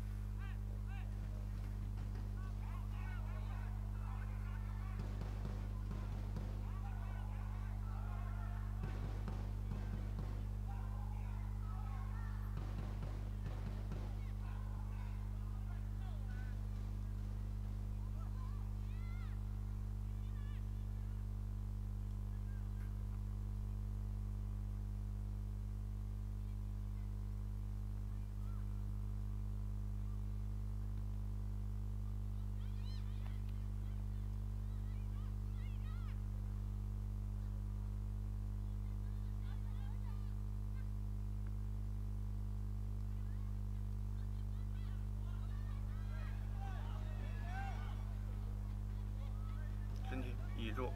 身体倚住，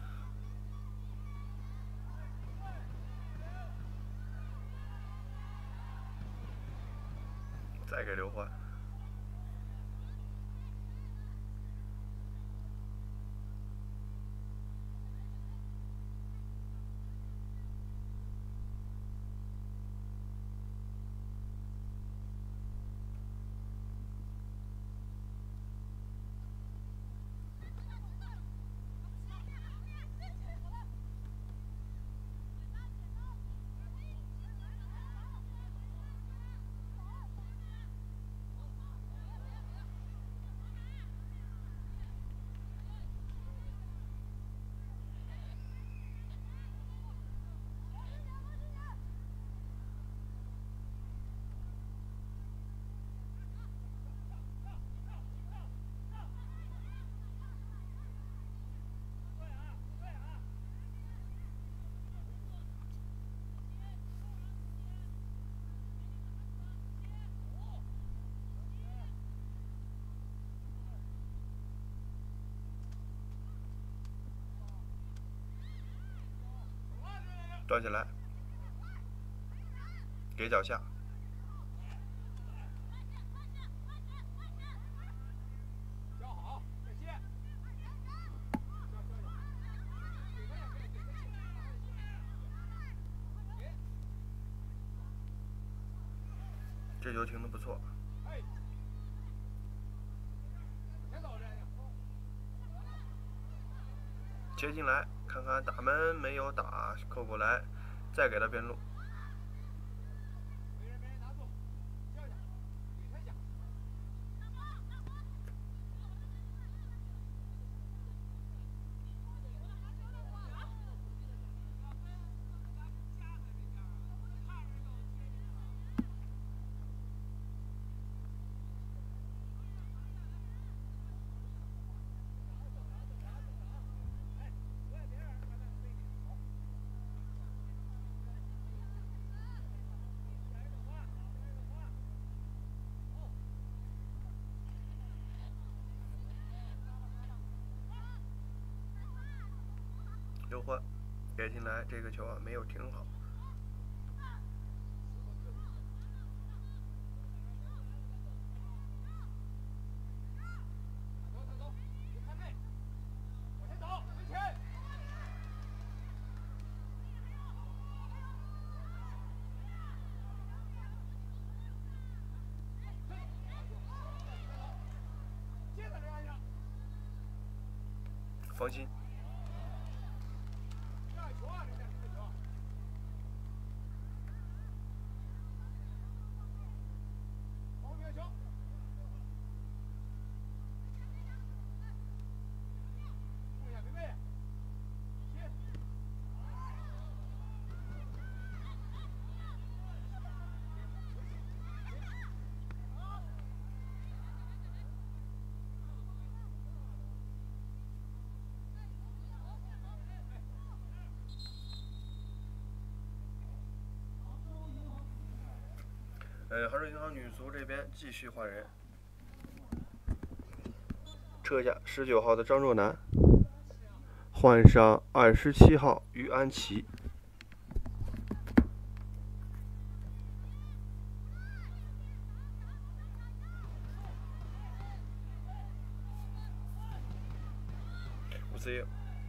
再给刘欢。端起来，给脚下。这球停得不错。 切进来，看看大门没有打，扣过来，再给他边路。又换，给进来，这个球啊没有停好。放心。杭州银行女足这边继续换人，撤下19号的张若楠，换上27号于安琪。5-4-1。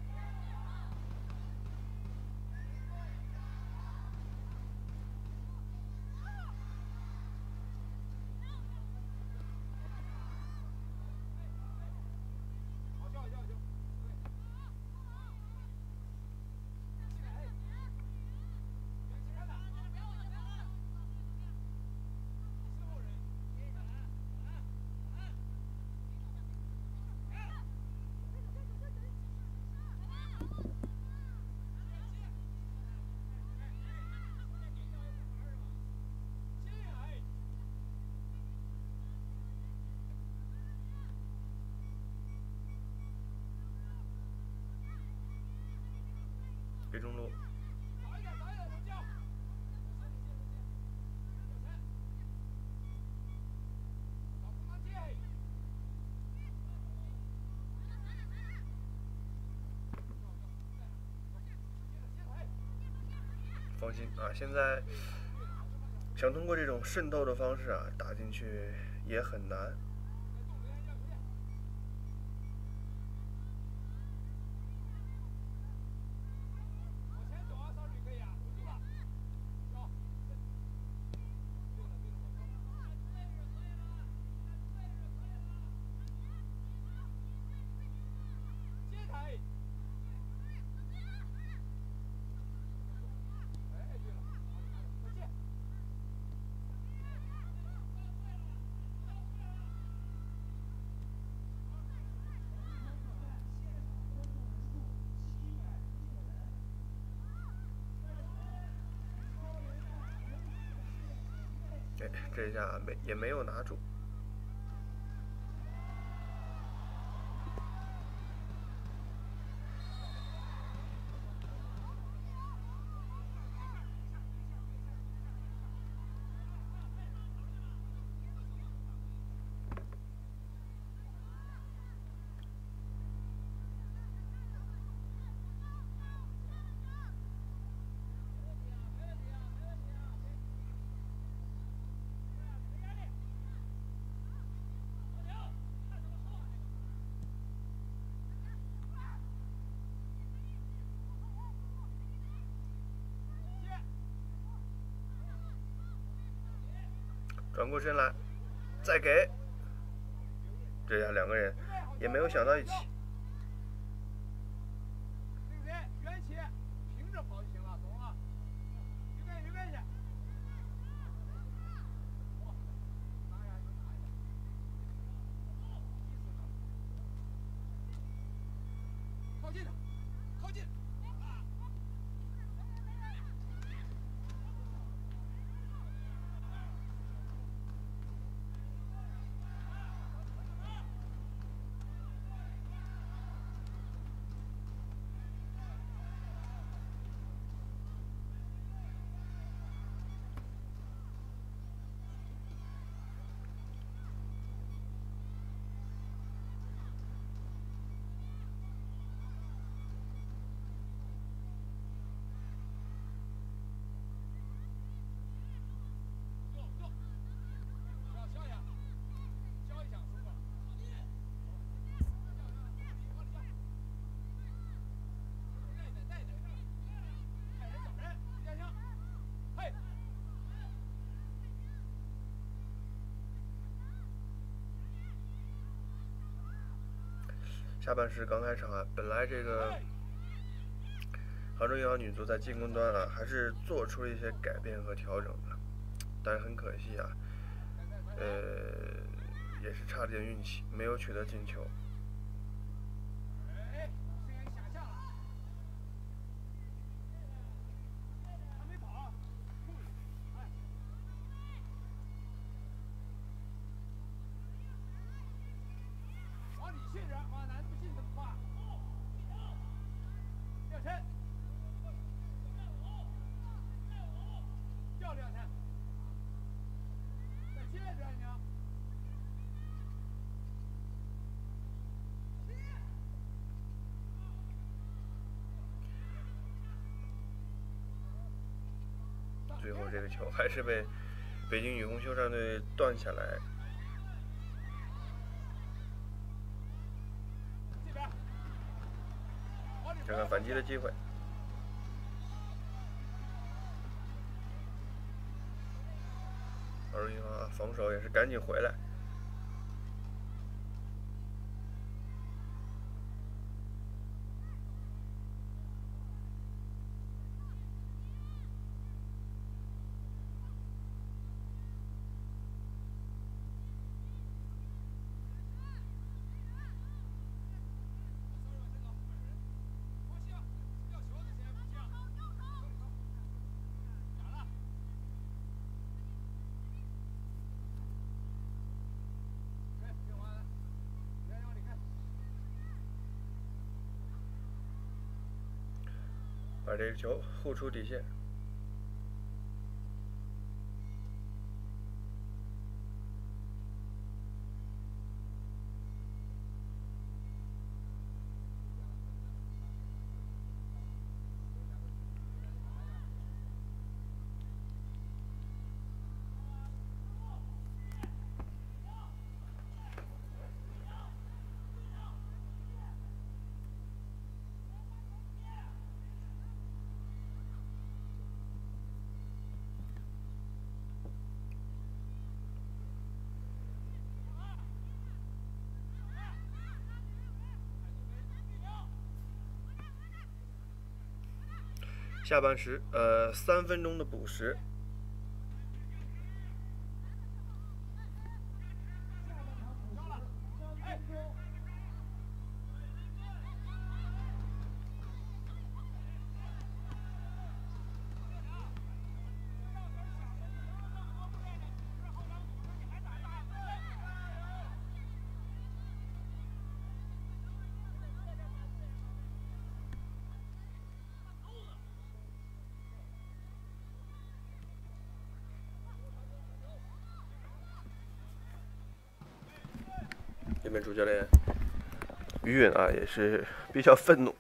给中路。放心啊，现在想通过这种渗透的方式啊打进去也很难。这下也没有拿住。转过身来，再给，这下两个人也没有想到一起。 下半时刚开场啊，本来这个杭州银行女足在进攻端啊，还是做出了一些改变和调整的，但是很可惜啊，也是差点运气，没有取得进球。最后这个球还是被北京雨虹修缮队断下来。看看反击的机会，杭州银行啊，防守也是赶紧回来。把这个球护出底线。下半时，3分钟的补时。这边主教练于允啊，也是比较愤怒。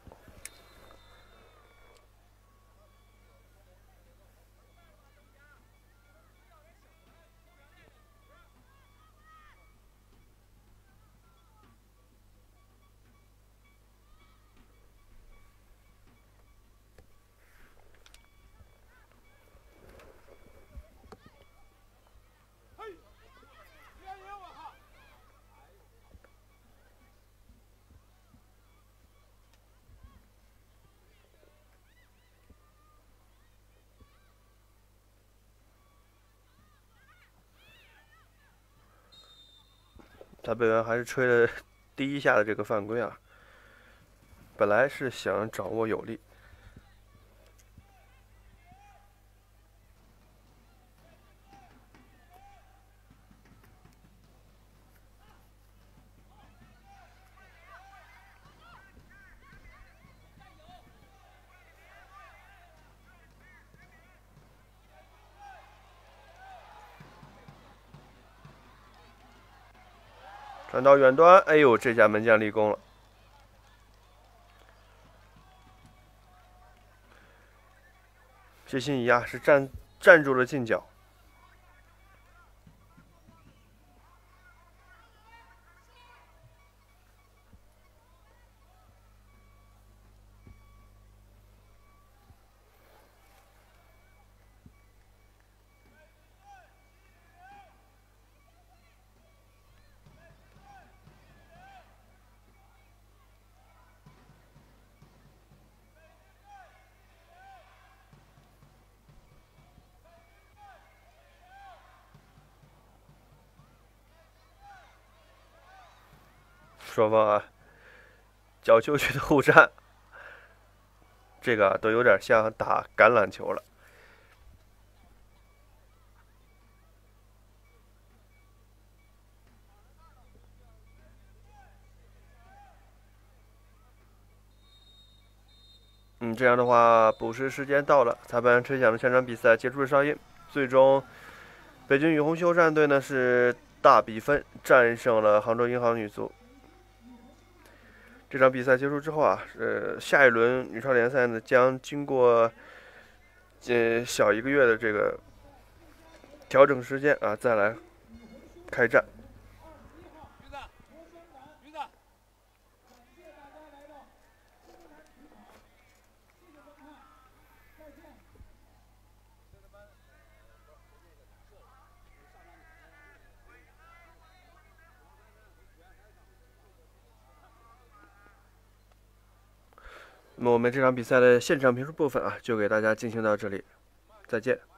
他本来还是吹了第一下的这个犯规啊，本来是想掌握有利。传到远端，哎呦，这下门将立功了。谢欣怡啊，是站住了近角。 双方啊，角球区的互战，这个都有点像打橄榄球了。这样的话，补时时间到了，裁判吹响了全场比赛结束的哨音。最终，北京雨虹修缮队呢是大比分战胜了杭州银行女足。这场比赛结束之后啊，下一轮女超联赛呢将经过小1个月的这个调整时间啊，再来开战。那么我们这场比赛的现场评述部分啊，就给大家进行到这里，再见。